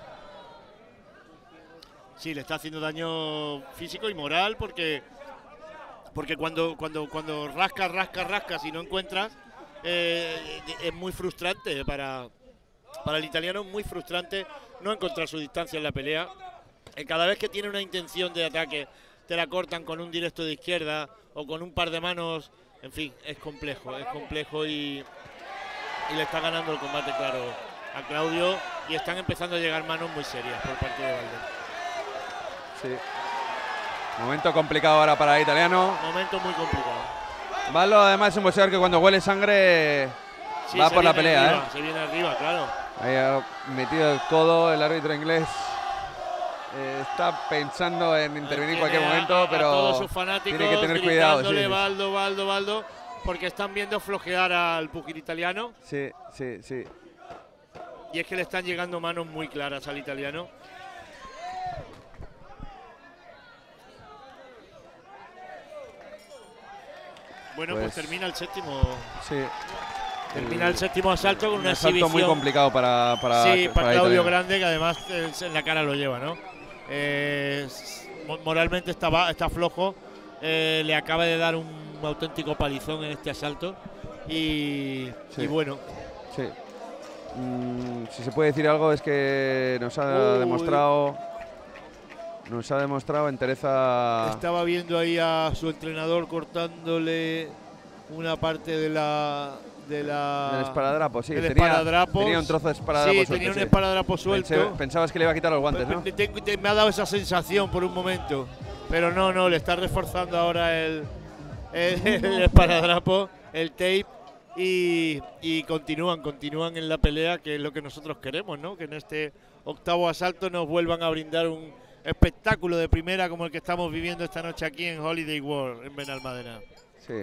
Sí, le está haciendo daño físico y moral porque porque cuando cuando cuando rascas, rascas, rascas y no encuentras eh, es muy frustrante para, para el italiano, muy frustrante no encontrar su distancia en la pelea. Eh, cada vez que tiene una intención de ataque te la cortan con un directo de izquierda o con un par de manos, en fin, es complejo, es complejo y, y le está ganando el combate, claro, a Claudio y están empezando a llegar manos muy serias por parte de Baldo.
Sí. Momento complicado ahora para el italiano.
Momento muy complicado.
Baldo además es un boxeador que cuando huele sangre sí, va por la pelea.
Arriba,
¿eh?
Se viene arriba, claro.
Ahí ha metido el codo el árbitro inglés. Eh, está pensando en intervenir en cualquier momento,
a, a
pero
todos sus fanáticos
tiene que tener cuidado. Sí,
Baldo, Baldo, Baldo, porque están viendo flojear al púgil italiano.
Sí, sí, sí.
Y es que le están llegando manos muy claras al italiano. Bueno, pues, pues termina el séptimo.
Sí.
Termina el, el séptimo asalto con un una
asalto
exhibición
muy complicado para para
sí, para,
para
Claudio
italiano.
Grande, que además eh, en la cara lo lleva, ¿no? Eh, moralmente está, está flojo. Eh, le acaba de dar un auténtico palizón en este asalto. Y,
sí.
y bueno.
Sí. Mm, si se puede decir algo es que nos ha Uy. demostrado. Nos ha demostrado entereza.
Estaba viendo ahí a su entrenador cortándole una parte de la de la
del esparadrapo, sí.
Del
tenía,
esparadrapo.
tenía un trozo de esparadrapo
sí,
suelto.
Tenía un
sí.
esparadrapo suelto.
Pensé, pensabas que le iba a quitar los guantes, ¿no?
Te, te, te, me ha dado esa sensación por un momento. Pero no, no, le está reforzando ahora el, el, el esparadrapo, el tape. y, y continúan, continúan en la pelea, que es lo que nosotros queremos, ¿no? Que en este octavo asalto nos vuelvan a brindar un espectáculo de primera como el que estamos viviendo esta noche aquí en Holiday World, en Benalmádena.
Sí.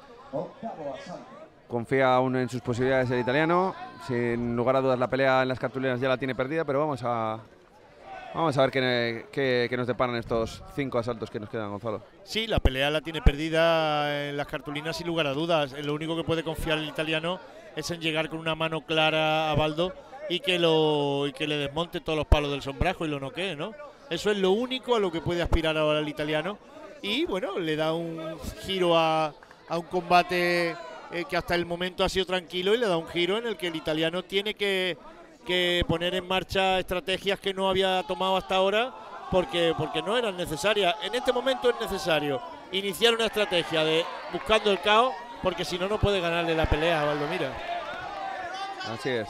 Confía aún en sus posibilidades el italiano. Sin lugar a dudas la pelea en las cartulinas ya la tiene perdida, pero vamos a vamos a ver qué, qué, qué nos deparan estos cinco asaltos que nos quedan, Gonzalo.
Sí, la pelea la tiene perdida en las cartulinas sin lugar a dudas. Lo único que puede confiar el italiano es en llegar con una mano clara a Baldo y que, lo, y que le desmonte todos los palos del sombrajo y lo noquee, ¿no? Eso es lo único a lo que puede aspirar ahora el italiano. Y bueno, le da un giro a, a un combate eh, que hasta el momento ha sido tranquilo, y le da un giro en el que el italiano tiene que, que poner en marcha estrategias que no había tomado hasta ahora porque, porque no eran necesarias. En este momento es necesario iniciar una estrategia de buscando el caos, porque si no, no puede ganarle la pelea a Valdomira.
Así es.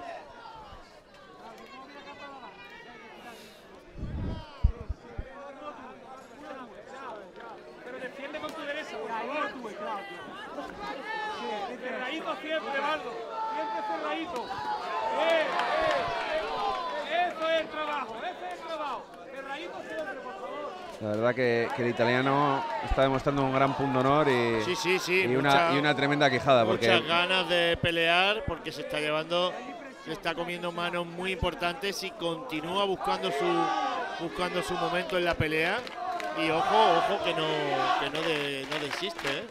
Cerradito siempre, Baldo. Siempre cerradito. Eh, eh. Eso es el trabajo, ese es el trabajo. Cerradito siempre, por favor.
La verdad que, que el italiano está demostrando un gran punto de honor y,
sí, sí, sí,
y,
mucha,
una, y una tremenda quijada.
Muchas
porque
ganas de pelear, porque se está llevando, se está comiendo manos muy importantes y continúa buscando su, buscando su momento en la pelea. Y ojo, ojo que no, que no, de, no desiste, ¿eh?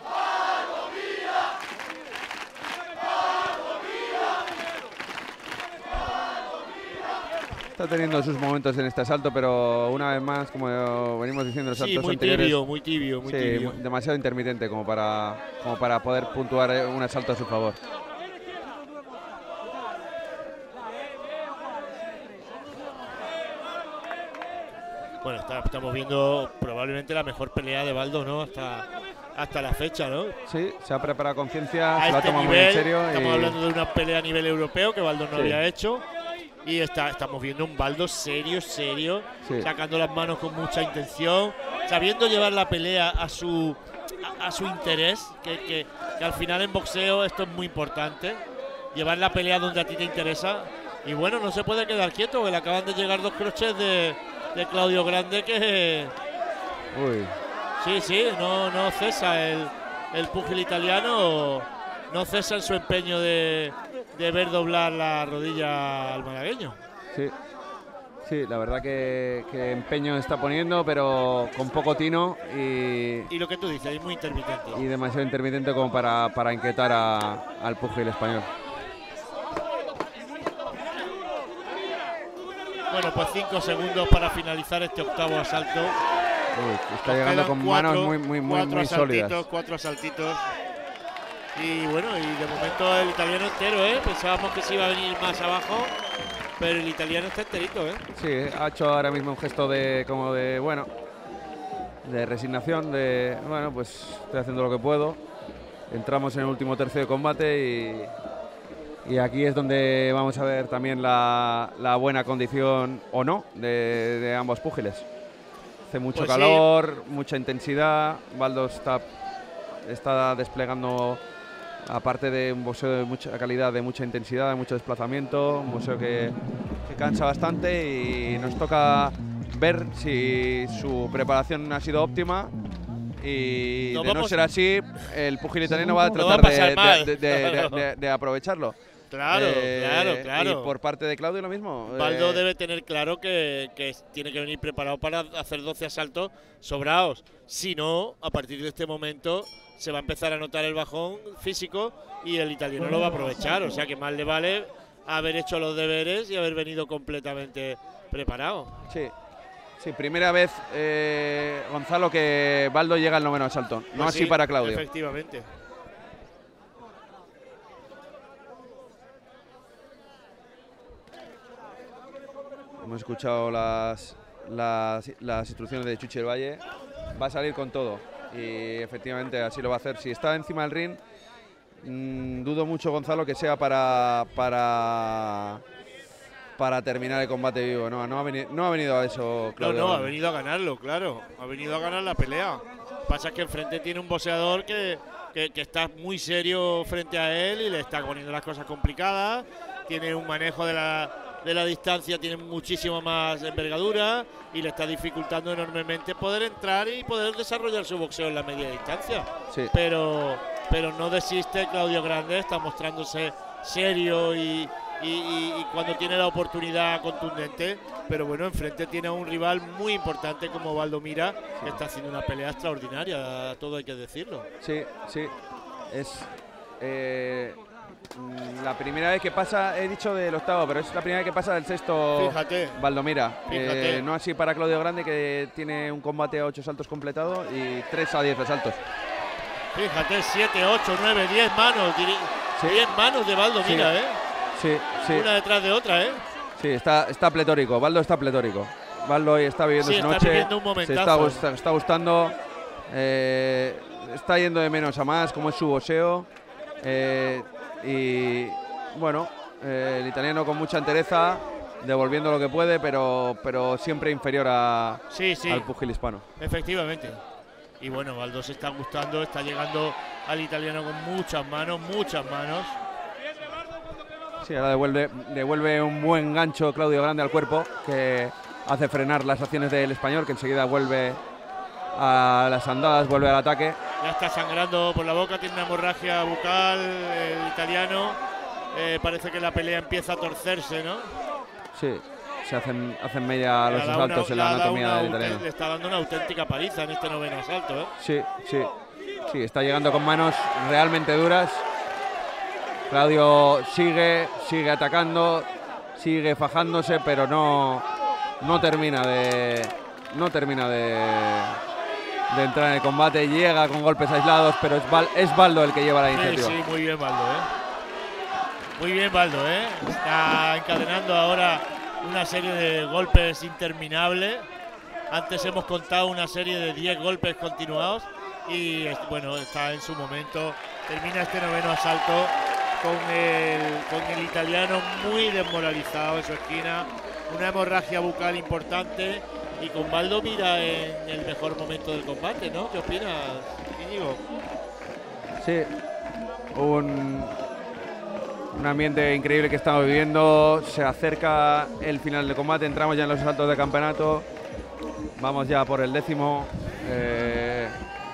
Está teniendo sus momentos en este asalto, pero una vez más, como venimos diciendo en los
sí,
asaltos
muy
anteriores,
tibio, muy tibio, muy
sí,
tibio.
demasiado intermitente como para, como para poder puntuar un asalto a su favor.
Bueno, está, estamos viendo probablemente la mejor pelea de Baldo, ¿no? Hasta, hasta la fecha, ¿no?
Sí, se ha preparado con ciencia,
A
se lo ha
este
tomado
nivel,
muy en serio.
estamos
y...
hablando de una pelea a nivel europeo que Baldo no
Sí.
había hecho. Y está, estamos viendo un Baldo serio, serio,
Sí.
sacando las manos con mucha intención, sabiendo llevar la pelea a su, a, a su interés, que, que, que al final en boxeo esto es muy importante, llevar la pelea donde a ti te interesa. Y bueno, no se puede quedar quieto, porque le acaban de llegar dos crochets de, de Claudio Grande que...
Uy.
Sí, sí, no, no cesa el, el púgil italiano, no cesa en su empeño de, de ver doblar la rodilla al malagueño.
Sí, sí, la verdad que, que empeño está poniendo, pero con poco tino y,
Y lo que tú dices, es muy intermitente.
y demasiado intermitente como para, para inquietar a, al púgil español.
Bueno, pues cinco segundos para finalizar este octavo asalto.
Uy, está
Nos
llegando
quedan
con
cuatro,
manos muy, muy, muy,
cuatro
muy
asaltitos,
sólidas.
Cuatro asaltitos. Y bueno, y de momento el italiano entero, ¿eh? Pensábamos que se iba a venir más abajo, pero el italiano está enterito, ¿eh?
Sí, ha hecho ahora mismo un gesto de como de, bueno, de resignación, de, bueno, pues estoy haciendo lo que puedo. Entramos en el último tercio de combate y, y aquí es donde vamos a ver también la, la buena condición o no de, de ambos púgiles. Hace mucho
Pues
calor, sí. Mucha intensidad. Baldo está, está desplegando, aparte de un boxeo de mucha calidad, de mucha intensidad, de mucho desplazamiento, un boxeo que, que cansa bastante y nos toca ver si su preparación ha sido óptima y
Nos
de no
vamos-
ser así, el púgil italiano va a
Lo va a
tratar
pasar
de,
mal.
de- de- de- de- de aprovecharlo.
Claro,
Eh,
claro, claro.
Y por parte de Claudio lo mismo.
Baldo
Eh,
debe tener claro que, que tiene que venir preparado para hacer doce asaltos sobrados. Si no, a partir de este momento se va a empezar a notar el bajón físico y el italiano lo va a aprovechar. O sea que más le vale haber hecho los deberes y haber venido completamente preparado.
Sí, sí, primera vez, eh, Gonzalo, que Baldo llega al noveno asalto. No
Pues
así
sí,
para Claudio.
Efectivamente.
Hemos escuchado las, las, las instrucciones de Chuchi del Valle. Va a salir con todo y efectivamente así lo va a hacer. Si está encima del ring, mmm, dudo mucho, Gonzalo, que sea para, para, para terminar el combate vivo. No, no, ha, venido, no ha venido a eso,
No,
Claudio.
no, ha venido a ganarlo, claro. Ha venido a ganar la pelea. Pasa que enfrente tiene un boxeador que, que, que está muy serio frente a él y le está poniendo las cosas complicadas. Tiene un manejo de la, de la distancia, tiene muchísima más envergadura y le está dificultando enormemente poder entrar y poder desarrollar su boxeo en la media distancia.
Sí.
Pero, pero no desiste Claudio Grande, está mostrándose serio y, y, y, y cuando tiene la oportunidad contundente. Pero bueno, enfrente tiene a un rival muy importante como Valdomira, que está haciendo una pelea extraordinaria, todo hay que decirlo.
Sí, sí. Es eh, la primera vez que pasa, he dicho del octavo, pero es la primera vez que pasa del sexto.
Fíjate.
Valdomira.
Fíjate.
Eh, no así para Claudio Grande, que tiene un combate a ocho saltos completado y tres a diez asaltos.
Fíjate, siete, ocho, nueve, diez manos.
Sí.
diez manos de Valdomira,
sí.
¿eh?
Sí, sí.
Una detrás de otra, ¿eh?
Sí, está, está pletórico. Valdo está pletórico. Valdo hoy está viviendo
sí,
su
está
noche.
Viviendo un
se
momentazo.
está, está gustando. Eh, está yendo de menos a más, como es su boxeo. Eh, y bueno, eh, el italiano con mucha entereza, devolviendo lo que puede, pero, pero siempre inferior a,
sí, sí.
al pugil hispano.
Efectivamente. Y bueno, Valdo se está gustando, está llegando al italiano con muchas manos, muchas manos.
Sí, ahora devuelve, devuelve un buen gancho Claudio Grande al cuerpo, que hace frenar las acciones del español, que enseguida vuelve a las andadas, vuelve al ataque.
Ya está sangrando por la boca, tiene una hemorragia bucal el italiano. Eh, parece que la pelea empieza a torcerse, ¿no?
Sí, se hacen, hacen media los
una,
asaltos en la anatomía
una,
del italiano.
Le está dando una auténtica paliza en este noveno asalto, ¿eh?
Sí, sí, sí, está llegando con manos realmente duras. Claudio sigue, sigue atacando, sigue fajándose, pero no, no termina de, no termina de, de entrar en el combate. Llega con golpes aislados, pero es, Val, es Valdo el que lleva la iniciativa.
Sí, sí, muy bien Valdo, ¿eh? Muy bien Valdo, ¿eh? Está encadenando ahora una serie de golpes interminables. Antes hemos contado una serie de diez golpes continuados y bueno, está en su momento. Termina este noveno asalto con el, con el italiano muy desmoralizado en su esquina, una hemorragia bucal importante y con Valdomira en el mejor momento del combate, ¿no? ¿Qué opinas, Íñigo?
Sí, un, un ambiente increíble que estamos viviendo. Se acerca el final del combate, entramos ya en los asaltos de campeonato, vamos ya por el décimo. Eh,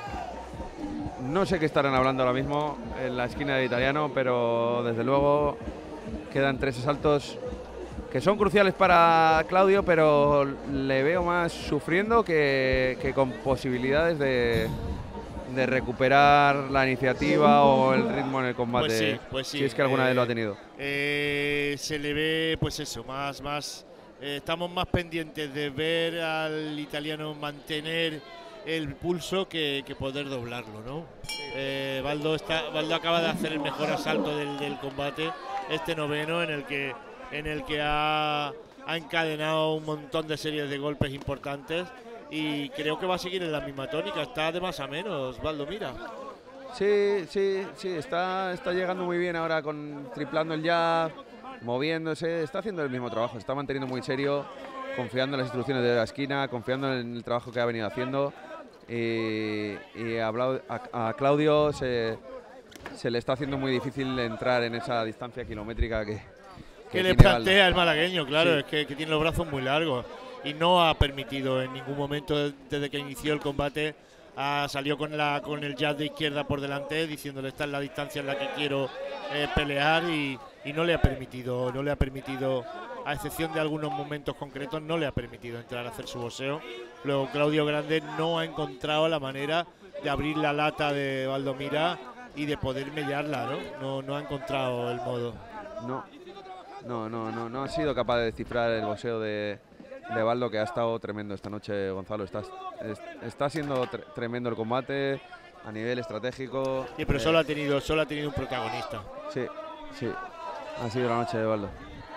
No sé qué estarán hablando ahora mismo en la esquina del italiano, pero desde luego quedan tres asaltos que son cruciales para Claudio, pero le veo más sufriendo que, que con posibilidades de, de recuperar la iniciativa o el ritmo en el combate.
Pues sí, pues sí.
Si es que alguna
eh,
vez lo ha tenido.
Eh, se le ve, pues eso, más, más. Eh, estamos más pendientes de ver al italiano mantener el pulso que, que poder doblarlo, ¿no? Eh, Valdo, está, Valdo acaba de hacer el mejor asalto del, del combate, este noveno, en el que, en el que ha, ha encadenado un montón de series de golpes importantes y creo que va a seguir en la misma tónica. Está de más a menos, Valdomira.
Sí, sí, sí, está, está llegando muy bien ahora, con triplando el jab, moviéndose, está haciendo el mismo trabajo, está manteniendo muy serio, confiando en las instrucciones de la esquina, confiando en el trabajo que ha venido haciendo. Y, y a, a, a Claudio se, se le está haciendo muy difícil entrar en esa distancia kilométrica que, que,
que le plantea Valdo. El malagueño, claro, sí. Es que, que tiene los brazos muy largos y no ha permitido en ningún momento desde que inició el combate. Ah, salió con, la, con el jab de izquierda por delante diciéndole esta es la distancia en la que quiero eh, pelear y, y no le ha permitido, no le ha permitido, a excepción de algunos momentos concretos, no le ha permitido entrar a hacer su boxeo. Luego Claudio Grande no ha encontrado la manera de abrir la lata de Valdomira y de poder mellarla, ¿no? No, no ha encontrado el modo.
No, no, no, no, no ha sido capaz de descifrar el boxeo de, de Valdo, que ha estado tremendo esta noche, Gonzalo. Está, es, está siendo tre tremendo el combate a nivel estratégico.
Sí, pero
eh,
solo ha tenido, solo ha tenido un protagonista.
Sí, sí, ha sido la noche de Valdo.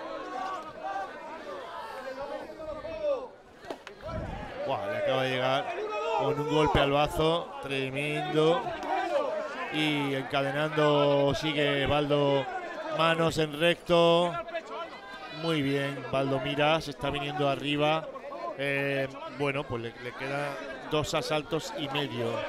Wow, le acaba de llegar con un golpe al bazo tremendo y encadenando, sigue Valdo, manos en recto, muy bien, Valdomira se está viniendo arriba. Eh, bueno, pues le, le quedan dos asaltos y medio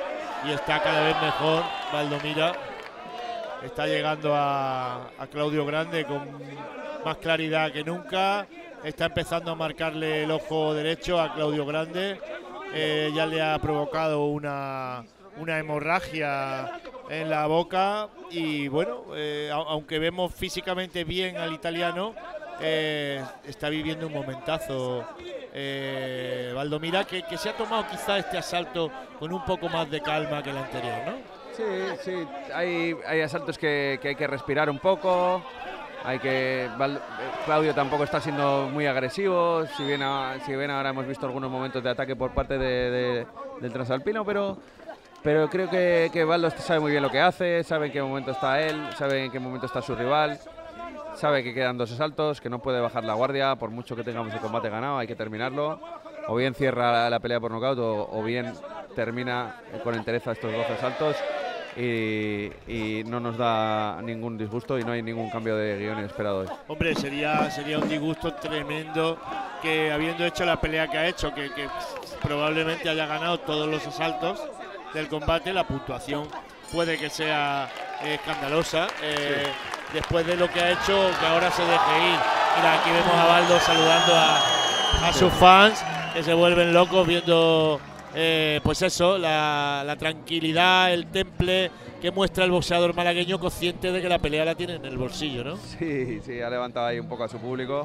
y está cada vez mejor Valdomira. Está llegando a, a Claudio Grande con más claridad que nunca. Está empezando a marcarle el ojo derecho a Claudio Grande. Eh, ya le ha provocado una, una hemorragia en la boca. Y bueno, eh, aunque vemos físicamente bien al italiano, eh, está viviendo un momentazo eh, Valdomira, que, que se ha tomado quizá este asalto con un poco más de calma que el anterior, ¿no?
Sí, sí, hay, hay asaltos que, que hay que respirar un poco, hay que... Val, Claudio tampoco está siendo muy agresivo, si bien, a, si bien ahora hemos visto algunos momentos de ataque por parte de, de, del transalpino, pero, pero creo que, que Valdo sabe muy bien lo que hace, sabe en qué momento está él, sabe en qué momento está su rival, sabe que quedan dos asaltos, que no puede bajar la guardia, por mucho que tengamos el combate ganado, hay que terminarlo, o bien cierra la, la pelea por nocaut o, o bien termina con entereza estos dos asaltos. Y, y no nos da ningún disgusto y no hay ningún cambio de guión esperado hoy.
Hombre, sería, sería un disgusto tremendo que, habiendo hecho la pelea que ha hecho, que, que probablemente haya ganado todos los asaltos del combate, la puntuación puede que sea eh, escandalosa. Eh, sí. Después de lo que ha hecho, que ahora se deje ir. Mira, aquí vemos a Valdo saludando a, a sus fans, que se vuelven locos viendo... Eh, pues eso, la, la tranquilidad, el temple que muestra el boxeador malagueño, consciente de que la pelea la tiene en el bolsillo, ¿no?
Sí, sí, ha levantado ahí un poco a su público,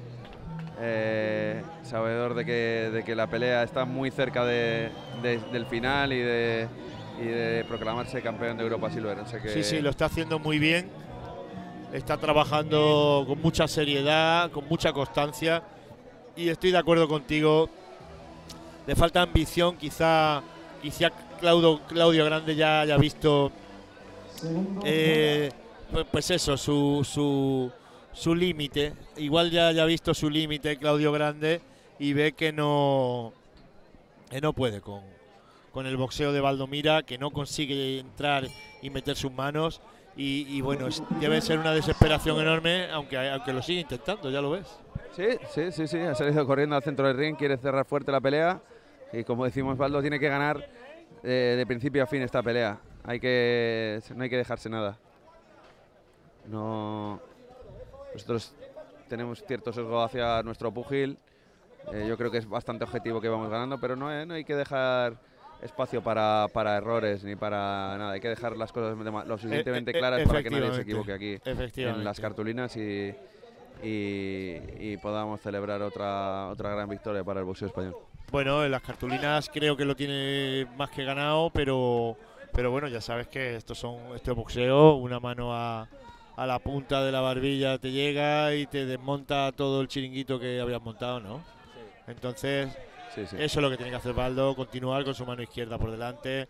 eh, sabedor de que, de que la pelea está muy cerca de, de, del final y de, y de proclamarse campeón de Europa Silver. O sea que...
Sí, sí, lo está haciendo muy bien, está trabajando con mucha seriedad, con mucha constancia, y estoy de acuerdo contigo. Le falta ambición, quizá, quizá Claudio, Claudio Grande ya haya visto eh, pues, pues eso, su, su, su límite. Igual ya haya visto su límite Claudio Grande y ve que no, que no puede con, con el boxeo de Valdomira, que no consigue entrar y meter sus manos. Y, y bueno, es, debe ser una desesperación enorme, aunque, aunque lo sigue intentando, ya lo ves.
Sí, sí, sí, sí, ha salido corriendo al centro del ring, quiere cerrar fuerte la pelea y como decimos, Valdo tiene que ganar eh, de principio a fin esta pelea. Hay que, no hay que dejarse nada. No, nosotros tenemos cierto sesgo hacia nuestro púgil. Eh, yo creo que es bastante objetivo que vamos ganando, pero no, eh, no hay que dejar espacio para, para errores ni para nada. Hay que dejar las cosas lo suficientemente claras para que nadie se equivoque aquí en las cartulinas y Y, y podamos celebrar otra otra gran victoria para el boxeo español.
Bueno, en las cartulinas creo que lo tiene más que ganado, pero pero bueno, ya sabes que estos son este boxeo, una mano a, a la punta de la barbilla te llega y te desmonta todo el chiringuito que habías montado, ¿no? Sí. Entonces, sí, sí. Eso es lo que tiene que hacer Valdo, continuar con su mano izquierda por delante,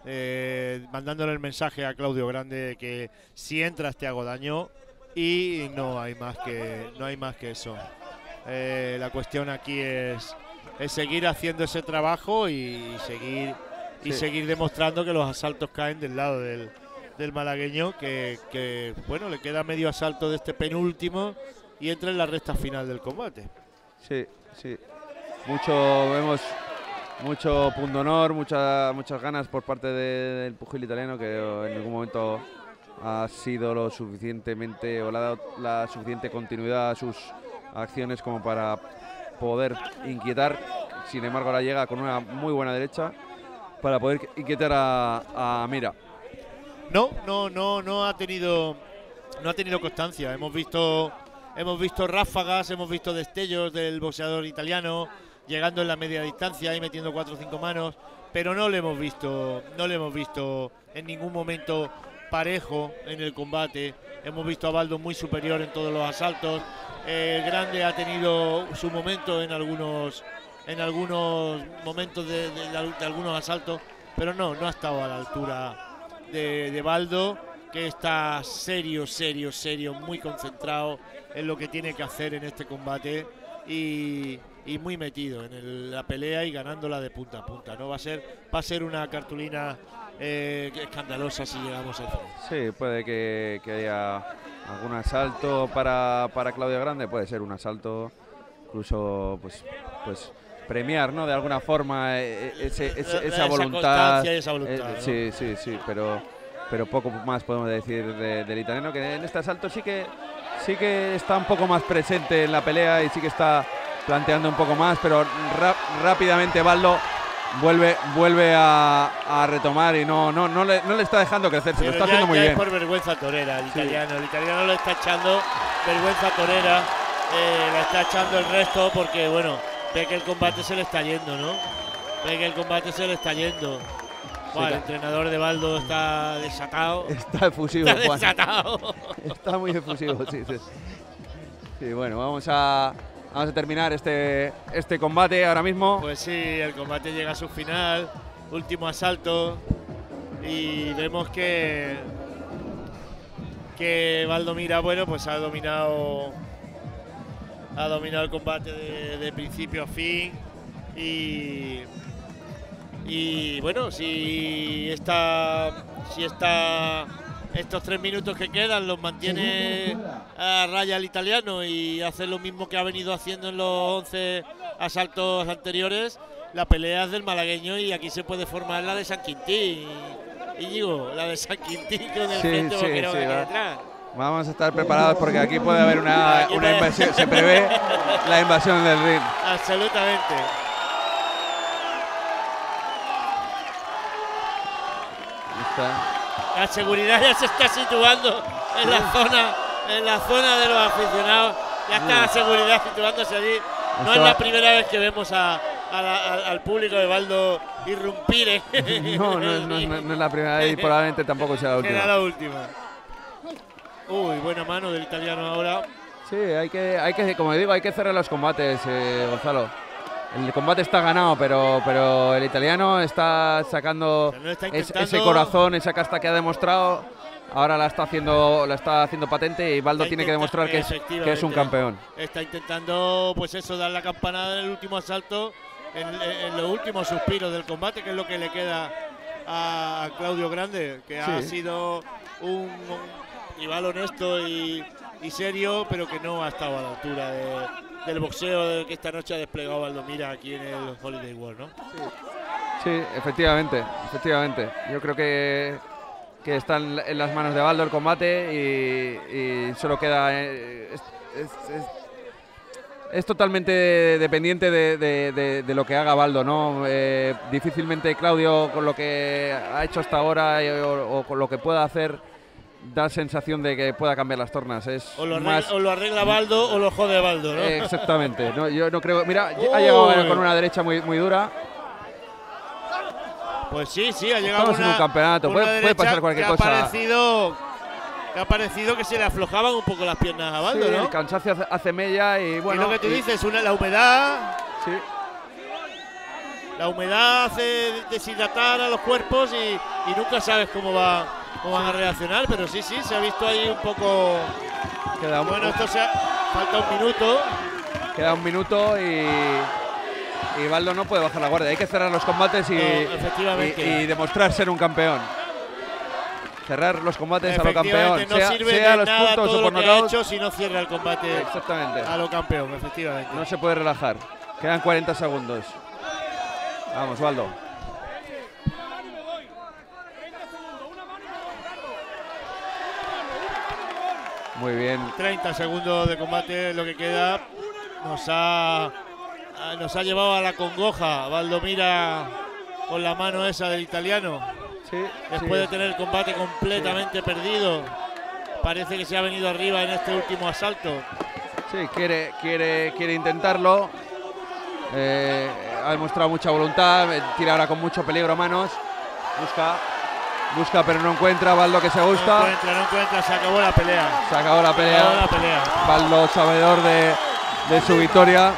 eh, mandándole el mensaje a Claudio Grande de que si entras te hago daño. Y no hay más que no hay más que eso. Eh, la cuestión aquí es, es seguir haciendo ese trabajo y seguir y sí. seguir demostrando que los asaltos caen del lado del, del malagueño, que, que bueno, le queda medio asalto de este penúltimo y entra en la recta final del combate.
Sí, sí. Mucho vemos mucho pundonor, muchas muchas ganas por parte de, del pugil italiano, que en ningún momento ha sido lo suficientemente o le ha dado la suficiente continuidad a sus acciones como para poder inquietar. Sin embargo, ahora llega con una muy buena derecha para poder inquietar a, a Mira.
No, no, no, no ha tenido, no ha tenido constancia. Hemos visto, hemos visto ráfagas, hemos visto destellos del boxeador italiano llegando en la media distancia y metiendo cuatro o cinco manos, pero no le hemos visto, no le hemos visto en ningún momento parejo en el combate. Hemos visto a Valdo muy superior en todos los asaltos. Eh, Grande ha tenido su momento en algunos en algunos momentos de, de, de algunos asaltos, pero no, no ha estado a la altura de, de Valdo, que está serio, serio, serio, muy concentrado en lo que tiene que hacer en este combate y, y muy metido en el, la pelea y ganándola de punta a punta, ¿no? Va a ser, va a ser una cartulina Eh, escandalosa si llegamos al final.
Sí, puede que, que haya algún asalto para, para Claudio Grande, puede ser un asalto, incluso pues, pues premiar, ¿no? De alguna forma eh, ese, ese, esa,
esa
voluntad.
Y esa voluntad
eh,
¿no?
Sí, sí, sí, pero, pero poco más podemos decir de, del italiano, que en este asalto sí que, sí que está un poco más presente en la pelea y sí que está planteando un poco más, pero rap, rápidamente Baldo vuelve, vuelve a, a retomar y no, no, no, le, no le está dejando crecer, se lo está
ya,
haciendo muy
ya
bien.
Es por vergüenza torera el
Sí.
italiano, el italiano lo está echando vergüenza torera, eh, la está echando el resto porque bueno, ve que el combate se le está yendo, ¿no? Ve que el combate se le está yendo. Bueno, el entrenador de Baldo está desatado.
Está efusivo,
Está
Juan.
desatado.
Está muy efusivo, sí, sí. Sí, bueno, vamos a, vamos a terminar este, este combate ahora mismo.
Pues sí, el combate llega a su final, último asalto y vemos que que Valdomira, bueno, pues ha dominado ha dominado el combate de, de principio a fin y y bueno, si esta si esta estos tres minutos que quedan los mantiene a raya el italiano y hace lo mismo que ha venido haciendo en los once asaltos anteriores, la pelea es del malagueño y aquí se puede formar la de San Quintín. Y digo, la de San Quintín con el
Sí,
frente
sí,
boquero
sí,
que hay
va.
detrás.
Vamos a estar preparados porque aquí puede haber una,
Aquí
una
puede-
invasión. Se prevé la invasión del ring.
Absolutamente.
Ahí está.
La seguridad ya se está situando en la zona, en la zona de los aficionados. Ya está la seguridad situándose allí. No
Esto
es
va-
la primera vez que vemos a, a la- al, al público de Baldo irrumpir. ¿eh?
No, no, es- no es- no es la primera vez y probablemente tampoco sea la
Era
última.
la última. Uy, buena mano del italiano ahora.
Sí, hay que, hay que, como digo, hay que cerrar los combates, eh, Gonzalo. El combate está ganado, pero, pero el italiano está sacando
Pero no está
es-
intentando-
ese corazón, esa casta que ha demostrado. Ahora la está haciendo, la está haciendo patente y Baldo
Está
tiene que
intenta-
demostrar que es, que es un
efectivamente.
campeón.
Está intentando, pues eso, dar la campanada en el último asalto, en, en los últimos suspiros del combate, que es lo que le queda a Claudio Grande, que ha
Sí.
sido un, un rival honesto y, y serio, pero que no ha estado a la altura de- del boxeo que esta noche ha desplegado Valdomira aquí en el Holiday World, ¿no?
Sí, efectivamente, efectivamente. Yo creo que, que está en, en las manos de Baldo el combate y, y solo queda... eh, es, es- es- es totalmente dependiente de, de- de- de lo que haga Baldo, ¿no? Eh, difícilmente Claudio, con lo que ha hecho hasta ahora eh, o, o con lo que pueda hacer, da sensación de que pueda cambiar las tornas. Es
O lo arregla,
más...
o lo arregla Baldo o lo jode Baldo, ¿no?
Eh, exactamente. No, yo no creo... Mira, ha
Uy.
llegado con una derecha muy, muy dura.
Pues sí, sí, ha llegado
Estamos en
una,
un campeonato,
una
puede- puede
derecha
pasar cualquier
que
cosa.
Ha parecido, que ha parecido que se le aflojaban un poco las piernas a Baldo,
Sí,
¿no?
el cansancio hace, hace mella y bueno...
y lo que tú
y-
dices, una, la humedad,
Sí,
la humedad hace deshidratar a los cuerpos y, y nunca sabes cómo va, cómo van a reaccionar, pero sí, sí, se ha visto ahí un poco.
queda un,
Bueno, esto se ha, falta un minuto.
queda un minuto y... Y Baldo no puede bajar la guardia. Hay que cerrar los combates y,
No, efectivamente.
y, y demostrar ser un campeón. Cerrar los combates a lo campeón.
Efectivamente, no
sea
sirve
sea a
de
los
nada
puntos
todo
o por
lo que ha
nocaut.
hecho si no cierra el combate
Exactamente.
a lo campeón, efectivamente.
No se puede relajar. Quedan cuarenta segundos. Vamos, Baldo. Muy bien.
treinta segundos de combate es lo que queda. Nos ha, a- nos ha llevado a la congoja Valdomira con la mano esa del italiano.
Sí,
Después
sí.
de tener el combate completamente perdido. Parece que se ha venido arriba en este último asalto.
Sí, quiere, quiere, quiere intentarlo. Eh, ha demostrado mucha voluntad. eh, Tira ahora con mucho peligro manos. Busca, busca pero no encuentra. Baldo que se
No
gusta.
encuentra, no encuentra, se acabó la pelea.
Se acabó la
Se acabó la
pelea.
pelea.
Baldo sabedor de, de su victoria.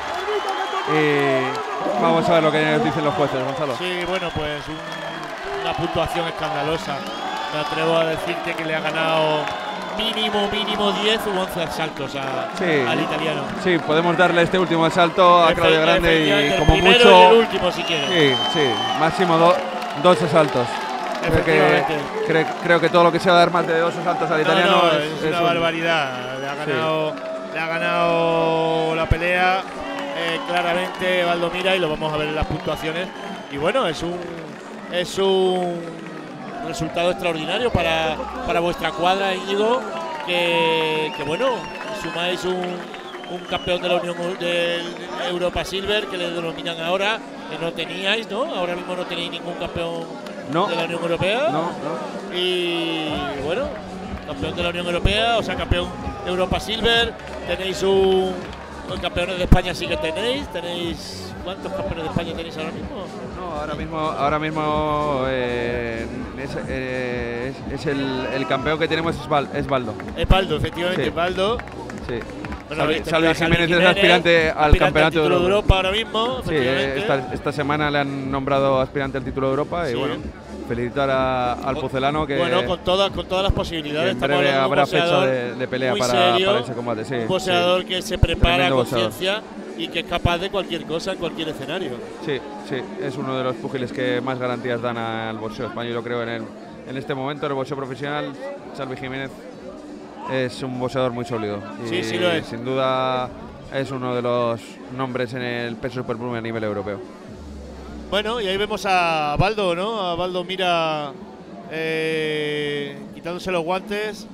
Y vamos a ver lo que nos dicen los jueces, Gonzalo.
Sí, bueno, pues un- una puntuación escandalosa. Me atrevo a decirte que le ha ganado mínimo, mínimo diez u once asaltos a-
Sí.
al italiano.
Sí, podemos darle este último asalto a Claudio Grande
Efectivamente,
y
el
como
primero
mucho.
y el último si quieres.
Sí, sí, máximo do- dos asaltos. Creo que,
Efectivamente.
cre- creo que todo lo que sea dar más de dos asaltos al
No,
italiano
no,
es,
es
es
una
un-
barbaridad. Le ha ganado, le ha ganado la pelea eh, claramente Valdomira y lo vamos a ver en las puntuaciones. Y bueno, es un es un resultado extraordinario para, para vuestra cuadra, Íñigo, que, que bueno, sumáis un, un campeón de la Unión de Europa Silver, que le denominan ahora, que no teníais, ¿no? Ahora mismo no tenéis ningún campeón
no.
de la Unión Europea.
No, no.
Y bueno, campeón de la Unión Europea, o sea, campeón de Europa Silver. Tenéis un, un campeones de España, sí que tenéis. Tenéis ¿cuántos campeones de España tenéis ahora mismo?
No, ahora mismo, ahora mismo eh, es, eh, es, es el, el campeón que tenemos es, Val, es Baldo.
Es Baldo, efectivamente,
Sí.
es Baldo.
Sí.
Bueno,
Salvi,
habéis
Salvi
tenido a Salvi
Jiménez es
Jiménez,
aspirante al
aspirante
campeonato
título
de
de
Europa.
Europa ahora mismo.
Sí,
efectivamente.
esta, esta semana le han nombrado aspirante al título de Europa y
Sí.
bueno, felicitar a, al pucelano que,
Bueno, con todas, con todas las
que
posibilidades.
en
Estamos
breve
hablando de un
habrá fecha
boxeador
de, de pelea
muy
para,
serio,
para ese combate. Sí,
un boxeador
sí.
que se prepara
Tremendo
con
boxeador.
ciencia y que es capaz de cualquier cosa en cualquier escenario.
Sí, sí, es uno de los púgiles que más garantías dan al boxeo español, yo creo, en, el, en este momento, en el boxeo profesional. Salvi Jiménez es un boxeador muy sólido. Y
Sí, sí lo es.
sin duda es uno de los nombres en el peso superpluma a nivel europeo.
Bueno, y ahí vemos a Baldo, ¿no? A Baldo Mira eh, quitándose los guantes.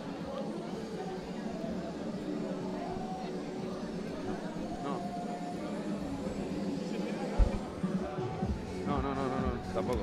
No, no, no, no, no, tampoco.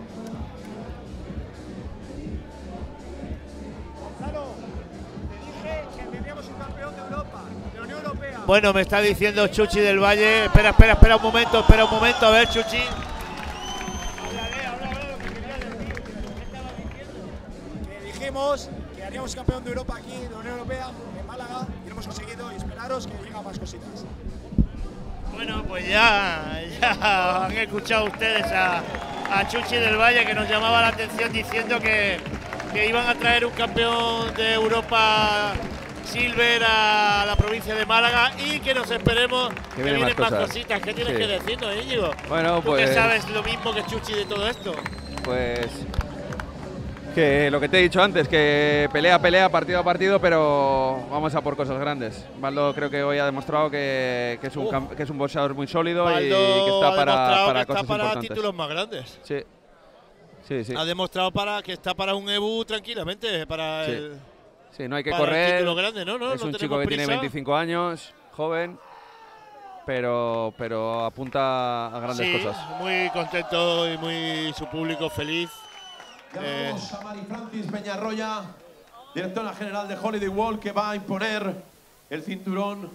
Gonzalo, te dije que teníamos un campeón de Europa, de la Unión Europea.
Bueno, me está diciendo Chuchi del Valle. Espera, espera, espera un momento, espera un momento. A ver, Chuchi.
Háblale, háblale lo que quería decir. ¿Qué estaba diciendo? Que dijimos que haríamos campeón de Europa aquí, de la Unión Europea, en Málaga, y lo hemos conseguido, y esperaros que lleguen más cositas.
Bueno, pues ya, ya han escuchado ustedes a, a Chuchi del Valle, que nos llamaba la atención diciendo que, que iban a traer un campeón de Europa Silver a la provincia de Málaga y que nos esperemos que,
vienen
vienen
más
más
cosas.
cositas. ¿Qué tienes
Sí.
que decirnos, Íñigo?
Bueno,
¿Tú
pues-
que sabes lo mismo que Chuchi de todo esto?
Pues que lo que te he dicho antes, que pelea, pelea, partido a partido, pero vamos a por cosas grandes. Baldo creo que hoy ha demostrado que, que es, un,
Uf.
cam- que es un boxeador muy sólido
Baldo
y que está
ha
para,
demostrado
para
que
cosas
está para
importantes.
títulos más grandes.
Sí, sí, sí.
Ha demostrado para que está para un E B U tranquilamente, para
Sí.
el,
Sí, no hay que
para el
correr.
título grande, ¿no? no
es
no
un
tenemos
chico que tiene
prisa.
veinticinco años, joven, pero, pero apunta a grandes
Sí,
cosas.
muy contento y muy su público feliz. Eh,
Llamamos a Mari Francis Peñarroya, directora general de Holiday World, que va a imponer el cinturón.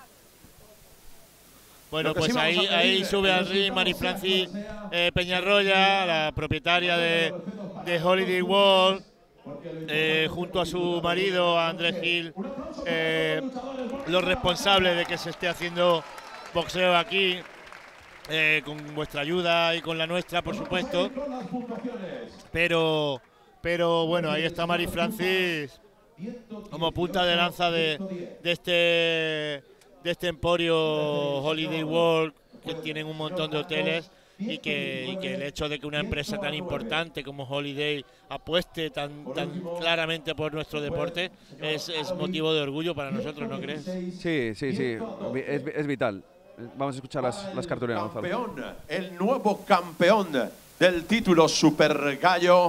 bueno,
Lo que
pues
sí vamos
ahí,
a pedir
ahí
es
sube
que
al
los
ring
invitados
Mari
sean
Francis
como sea,
eh, Peñarroya, la propietaria de, de Holiday World, eh, junto a su marido Andrés Gil, eh, los responsables de que se esté haciendo boxeo aquí, eh, con vuestra ayuda y con la nuestra, por supuesto. Pero, pero bueno, ahí está Mari Francis como punta de lanza de, de este de este emporio Holiday World, que tienen un montón de hoteles y que, y que el hecho de que una empresa tan importante como Holiday apueste tan, tan claramente por nuestro deporte es, es motivo de orgullo para nosotros, ¿no crees?
Sí, sí, sí, vi- es, es vital. Vamos a escuchar las, las cartulinas, Gonzalo.
Campeón, el nuevo campeón del título Super Gallo,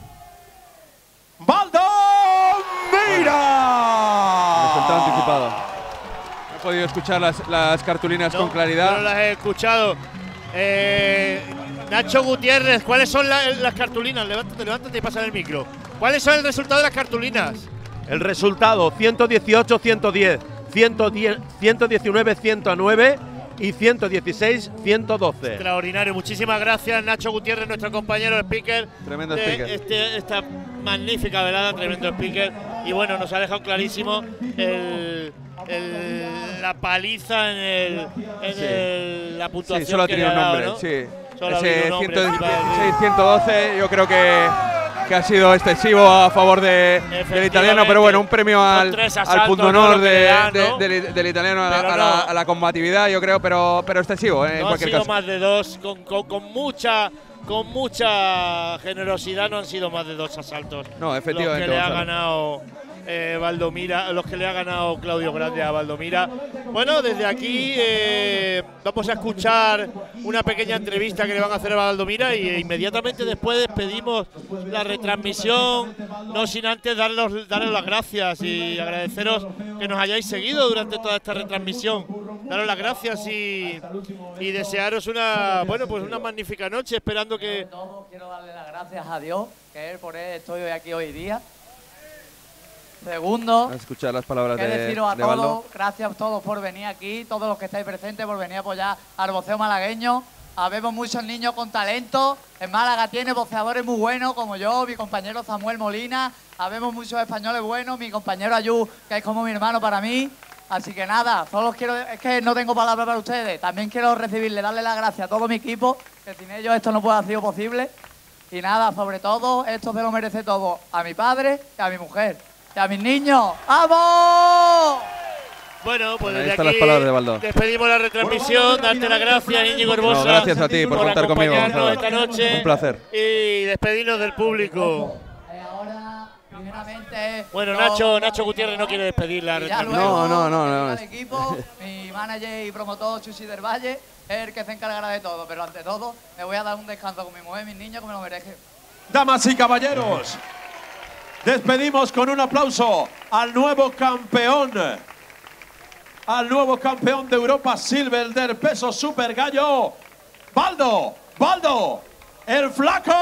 Baldo Mira.
Resultado anticipado. No he podido escuchar las, las cartulinas
No,
con claridad.
yo no las he escuchado. Eh, Nacho Gutiérrez, ¿cuáles son la- las cartulinas? Levántate, levántate y pasa el micro. ¿Cuáles son el resultado de las cartulinas?
El resultado, ciento dieciocho a ciento diez, ciento diez, ciento diecinueve a ciento nueve y ciento dieciséis a ciento doce.
Extraordinario. Muchísimas gracias, Nacho Gutiérrez, nuestro compañero speaker.
Tremendo
de
speaker.
Este, esta magnífica velada, tremendo speaker. Y bueno, nos ha dejado clarísimo el, el- la paliza en, el, en
Sí.
el- la puntuación.
Sí, solo ha
que
tenido
le
un
ha dado,
nombre,
¿no?
sí.
Solo ha
Ese
habido un nombre
ciento
encima del
dieciséis,
ring.
ciento doce yo creo que, que ha sido excesivo a favor de, del italiano, pero bueno, un premio
Son
al,
tres
al
asaltos,
punto
¿no?
honor
Lo que
de-
le dan,
de-
¿no?
del, del italiano a la,
Pero
a la-
no.
a la combatividad, yo creo, pero, pero excesivo eh, en
No han
cualquier
sido
caso.
más de dos, con, con, con mucha con mucha generosidad no han sido más de dos asaltos.
No, efectivamente,
Los que le ha
Gonzalo.
ganado eh, Valdomira, los que le ha ganado Claudio Grande a Valdomira. Bueno, desde aquí eh, vamos a escuchar una pequeña entrevista que le van a hacer a Valdomira y eh, inmediatamente después despedimos la retransmisión, no sin antes darles, darles las gracias y agradeceros que nos hayáis seguido durante toda esta retransmisión. Daros las gracias y, y desearos una, bueno, pues una magnífica noche, esperando que…
Todo, quiero darle las gracias a Dios, que él por él estoy hoy aquí hoy día. Segundo,
a escuchar las palabras
que
de,
deciros a
de
todos,
Baldo.
gracias a todos por venir aquí, todos los que estáis presentes por venir a apoyar al boxeo malagueño. Habemos muchos niños con talento. En Málaga tiene boxeadores muy buenos como yo, mi compañero Samuel Molina. Habemos muchos españoles buenos, mi compañero Ayú, que es como mi hermano para mí. Así que nada, solo quiero, es que no tengo palabras para ustedes. También quiero recibirle, darle las gracias a todo mi equipo, que sin ellos esto no puede haber sido posible. Y nada, sobre todo, esto se lo merece todo a mi padre y a mi mujer. ¡Y a mis niños! ¡Vamos!
Bueno, pues
Bueno, ahí
desde
están
aquí
las palabras de Baldo.
despedimos la retransmisión, darte las gracias, Íñigo Hermosa.
No, gracias a ti por contar conmigo,
acompañarnos
Gonzalo.
esta noche.
Un placer.
Y despedirnos del público.
Eh, ahora, primeramente…
Bueno,
yo-
Nacho, Nacho Gutiérrez no quiere despedir la
Y ya
retransmisión.
luego,
No, no, no, no,
el
es-
equipo, mi manager y promotor Chusi del Valle, es el que se encargará de todo. Pero ante todo, me voy a dar un descanso con mi mujer y mis niños que me lo merecen.
Damas y caballeros, despedimos con un aplauso al nuevo campeón, al nuevo campeón de Europa Silver del peso super gallo, Baldo, Baldo, el flaco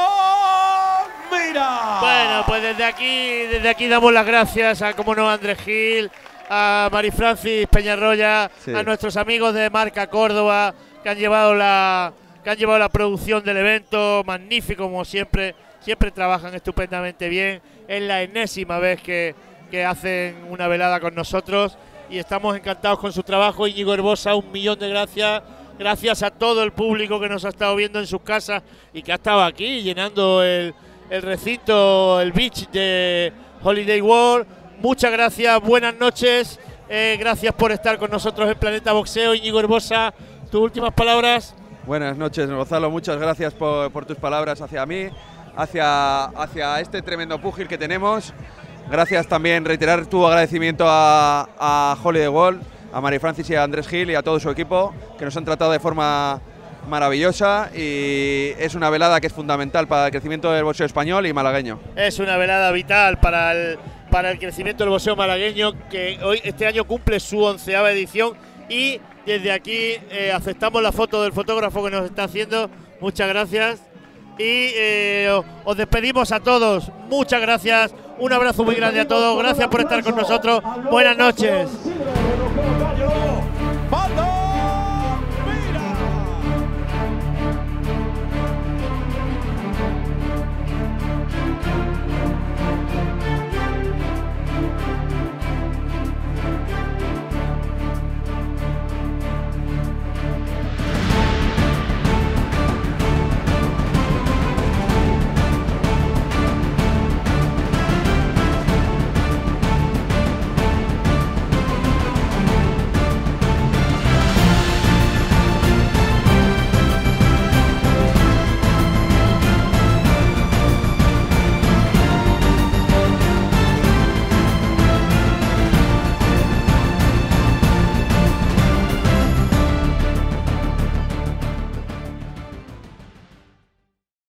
Mira.
Bueno, pues desde aquí, desde aquí damos las gracias a, como no, Andrés Gil, a Marifrancis Peñarroya,
Sí.
a nuestros amigos de Marca Córdoba que han llevado la que han llevado la producción del evento, magnífico como siempre, siempre trabajan estupendamente bien. Es la enésima vez que, que hacen una velada con nosotros y estamos encantados con su trabajo. Íñigo Hermosa, un millón de gracias. Gracias a todo el público que nos ha estado viendo en sus casas y que ha estado aquí llenando el, el recinto, el beach de Holiday World. Muchas gracias, buenas noches. Eh, gracias por estar con nosotros en Planeta Boxeo. Íñigo Hermosa, tus últimas palabras.
Buenas noches, Gonzalo. Muchas gracias por, por tus palabras hacia mí, hacia, hacia este tremendo púgil que tenemos. Gracias también, reiterar tu agradecimiento a, a Holiday World, a Marifrancis y a Andrés Gil y a todo su equipo, que nos han tratado de forma maravillosa y es una velada que es fundamental para el crecimiento del boxeo español y malagueño.
Es una velada vital para el, para el crecimiento del boxeo malagueño, que hoy este año cumple su onceava edición y desde aquí eh, aceptamos la foto del fotógrafo que nos está haciendo. Muchas gracias y eh, os despedimos a todos. Muchas gracias, un abrazo muy grande a todos, gracias por estar con nosotros. Buenas noches.